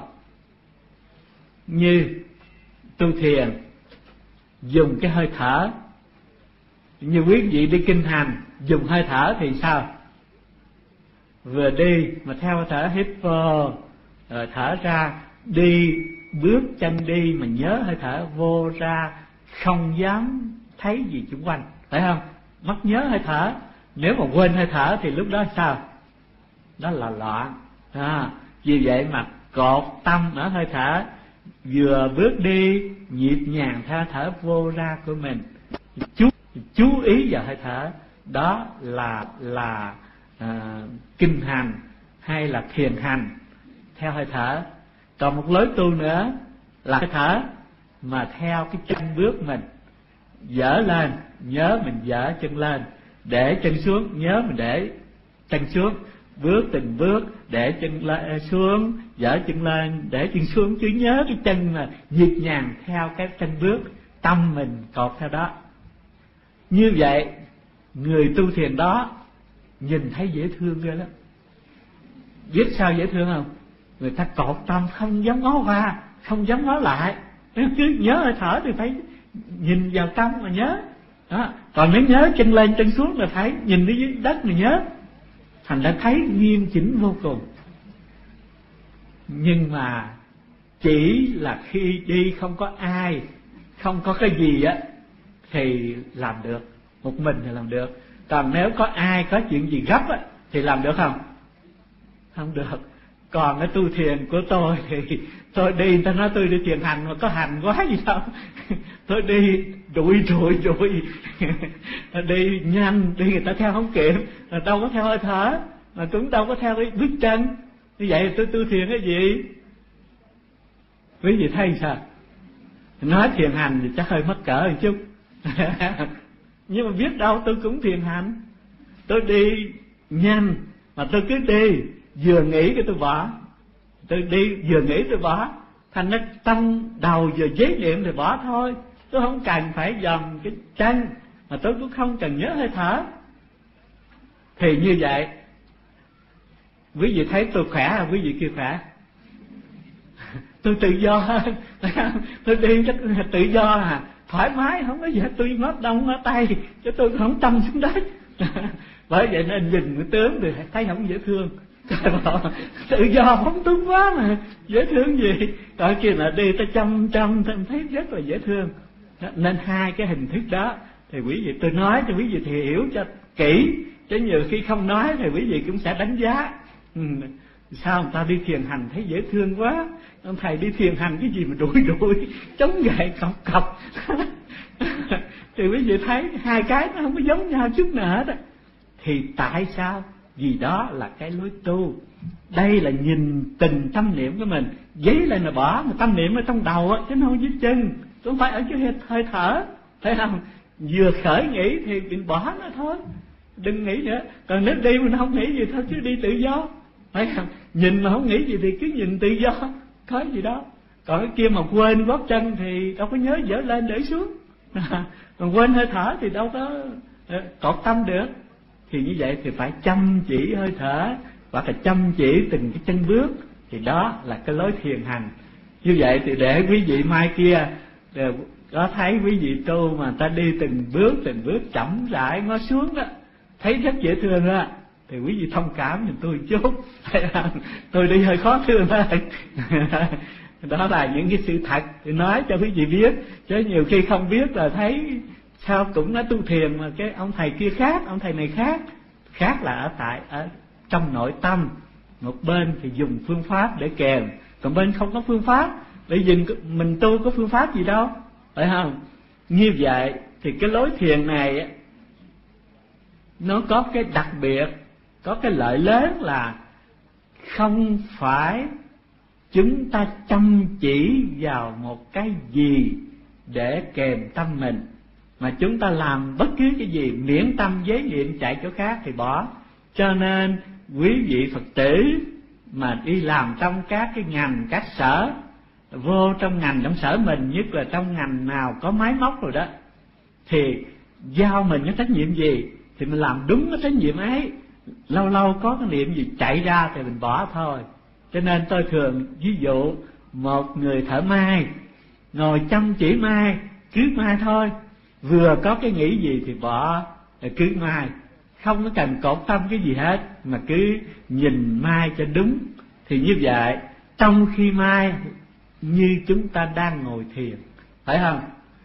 Như tu thiền dùng cái hơi thở, như quý vị đi kinh hành dùng hơi thở thì sao? Vừa đi mà theo hơi thở hít vô rồi thở ra, đi bước chân đi mà nhớ hơi thở vô ra, không dám thấy gì xung quanh, phải không? Mất nhớ hơi thở. Nếu mà quên hơi thở thì lúc đó sao? Đó là loạn. À, vì vậy mà cột tâm ở hơi thở, vừa bước đi nhịp nhàng theo thở vô ra của mình, chú chú ý vào hơi thở. Đó là là à, kinh hành hay là thiền hành theo hơi thở. Còn một lối tu nữa là hơi thở mà theo cái chân bước mình, dở lên nhớ mình dở chân lên, để chân xuống nhớ mình để chân xuống, bước từng bước để chân lên xuống, dở chân lên để chân xuống, chứ nhớ cái chân mà nhịp nhàng theo cái chân bước, tâm mình cột theo đó. Như vậy người tu thiền đó nhìn thấy dễ thương ghê lắm. Biết sao dễ thương không? Người ta cột tâm không dám ngó qua, không dám ngó lại, cứ nhớ hơi thở thì phải nhìn vào tâm mà nhớ đó. Còn nếu nhớ chân lên chân xuống là phải nhìn đến dưới đất mà nhớ, thành đã thấy nghiêm chỉnh vô cùng. Nhưng mà chỉ là khi đi không có ai, không có cái gì á thì làm được, một mình thì làm được. Còn nếu có ai, có chuyện gì gấp á thì làm được không? Không được. Còn cái tu thiền của tôi thì tôi đi, người ta nói tôi đi thiền hành mà có hành quá gì đâu. Tôi đi rụi rụi rụi đi nhanh, đi người ta theo không kịp, mà đâu có theo hơi thở, mà cũng đâu có theo cái bước chân. Như vậy tôi tu thiền cái gì? Quý vị thấy sao? Nói thiền hành thì chắc hơi mắc cỡ một chút. Nhưng mà biết đâu tôi cũng thiền hành. Tôi đi nhanh mà tôi cứ đi, vừa nghĩ cái tôi bỏ, tôi đi vừa nghĩ tôi bỏ, thành nó tâm đầu vừa chế niệm thì bỏ thôi. Tôi không cần phải dòm cái chân, mà tôi cũng không cần nhớ hơi thở. Thì như vậy quý vị thấy tôi khỏe hay quý vị kia khỏe? Tôi tự do hơn. Tôi đi chắc là tự do à, thoải mái, không có gì hết. Tôi ngót đông ngót tay chứ tôi không tâm xuống đất. Bởi vậy nên nhìn cái tướng thì thấy không dễ thương. Tự do phóng túng quá mà dễ thương gì. Còn kia là đi ta chăm chăm thấy rất là dễ thương. Nên hai cái hình thức đó Thì quý vị tôi nói cho quý vị thì hiểu cho kỹ, chứ nhiều khi không nói thì quý vị cũng sẽ đánh giá. Ừ, sao người ta đi thiền hành thấy dễ thương quá, ông thầy đi thiền hành cái gì mà đuổi đuổi chống gậy cọc cọc. Thì quý vị thấy hai cái nó không có giống nhau chút nào hết á. Thì tại sao? Vì đó là cái lối tu. Đây là nhìn tình tâm niệm của mình, giấy lên là bỏ, mà tâm niệm ở trong đầu á, chứ không dưới chân, không phải ở dưới hơi, hơi thở, thấy không? Vừa khởi nghĩ thì mình bỏ nó thôi, đừng nghĩ nữa. Còn nếu đi mình không nghĩ gì thôi, chứ đi tự do, thấy không? Nhìn mà không nghĩ gì thì cứ nhìn tự do, có gì đó. Còn cái kia mà quên gót chân thì đâu có nhớ dở lên để xuống. Còn quên hơi thở thì đâu có cột tâm được. Thì như vậy thì phải chăm chỉ hơi thở, hoặc là chăm chỉ từng cái chân bước. Thì đó là cái lối thiền hành. Như vậy thì để quý vị mai kia có thấy quý vị tu mà ta đi từng bước từng bước chậm rãi ngó xuống đó, thấy rất dễ thương đó, thì quý vị thông cảm giùm tôi chút. Tôi đi hơi khó thương thôi. Đó là những cái sự thật thì nói cho quý vị biết, chứ nhiều khi không biết là thấy sao cũng nói tu thiền mà cái ông thầy kia khác, ông thầy này khác. Khác là ở tại ở trong nội tâm. Một bên thì dùng phương pháp để kèm, còn bên không có phương pháp. Bởi vì mình tu có phương pháp gì đâu, phải không? Như vậy thì cái lối thiền này nó có cái đặc biệt, có cái lợi lớn là không phải chúng ta chăm chỉ vào một cái gì để kèm tâm mình, mà chúng ta làm bất cứ cái gì miễn tâm giới niệm chạy chỗ khác thì bỏ. Cho nên quý vị Phật tử mà đi làm trong các cái ngành, các sở, vô trong ngành, trong sở mình, nhất là trong ngành nào có máy móc rồi đó, thì giao mình cái trách nhiệm gì thì mình làm đúng cái trách nhiệm ấy. Lâu lâu có cái niệm gì chạy ra thì mình bỏ thôi. Cho nên tôi thường ví dụ một người thợ may ngồi chăm chỉ may, cứ may thôi, vừa có cái nghĩ gì thì bỏ, rồi cứ may, không có cần cột tâm cái gì hết, mà cứ nhìn may cho đúng. Thì như vậy trong khi may như chúng ta đang ngồi thiền, phải không?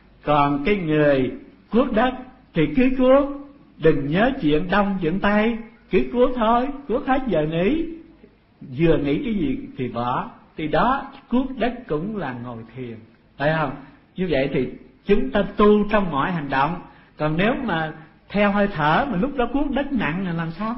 Còn cái người cuốc đất thì cứ cuốc, đừng nhớ chuyện đông chuyện tây, cứ cuốc thôi, cuốc hết giờ nghỉ, vừa nghĩ cái gì thì bỏ. Thì đó, cuốc đất cũng là ngồi thiền, phải không? Như vậy thì chúng ta tu trong mọi hành động. Còn nếu mà theo hơi thở mà lúc đó cuốc đất nặng là làm sao?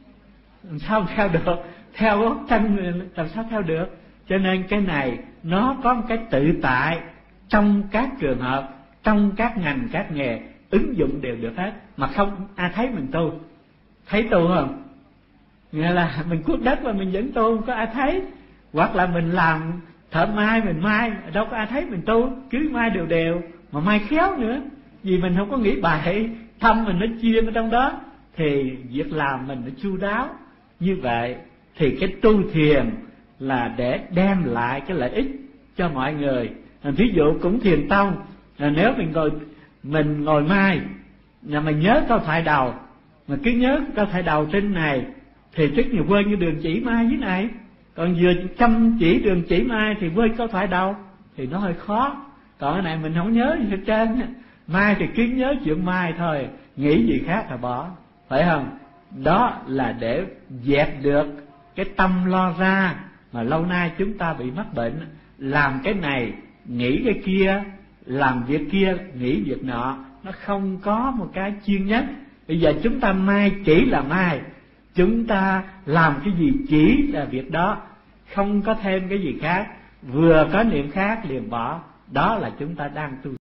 Làm sao theo được? Theo gót chân làm sao theo được? Cho nên cái này nó có một cái tự tại trong các trường hợp, trong các ngành, các nghề, ứng dụng đều được hết, mà không ai thấy mình tu. Thấy tu không? Nghĩa là mình cuốc đất mà mình vẫn tu, không có ai thấy. Hoặc là mình làm thợ may, mình may, đâu có ai thấy mình tu, cứ may đều đều, mà may khéo nữa. Vì mình không có nghĩ bậy, tâm mình nó chuyên ở trong đó, thì việc làm mình nó chu đáo. Như vậy thì cái tu thiền là để đem lại cái lợi ích cho mọi người. Ví dụ cũng thiền tông, là nếu mình ngồi mình ngồi mai, nhà mình nhớ câu thoại đầu, mà cứ nhớ câu thoại đầu trên này thì rất nhiều quên như đường chỉ mai dưới này. Còn vừa chăm chỉ đường chỉ mai thì quên câu thoại đầu thì nó hơi khó. Còn cái này mình không nhớ gì hết trơn, mai thì cứ nhớ chuyện mai thôi, nghĩ gì khác là bỏ, phải không? Đó là để dẹp được cái tâm lo ra mà lâu nay chúng ta bị mắc bệnh, làm cái này nghĩ cái kia, làm việc kia nghĩ việc nọ, nó không có một cái chuyên nhất. Bây giờ chúng ta mai chỉ là mai, chúng ta làm cái gì chỉ là việc đó, không có thêm cái gì khác, vừa có niệm khác liền bỏ. Đó là chúng ta đang tu.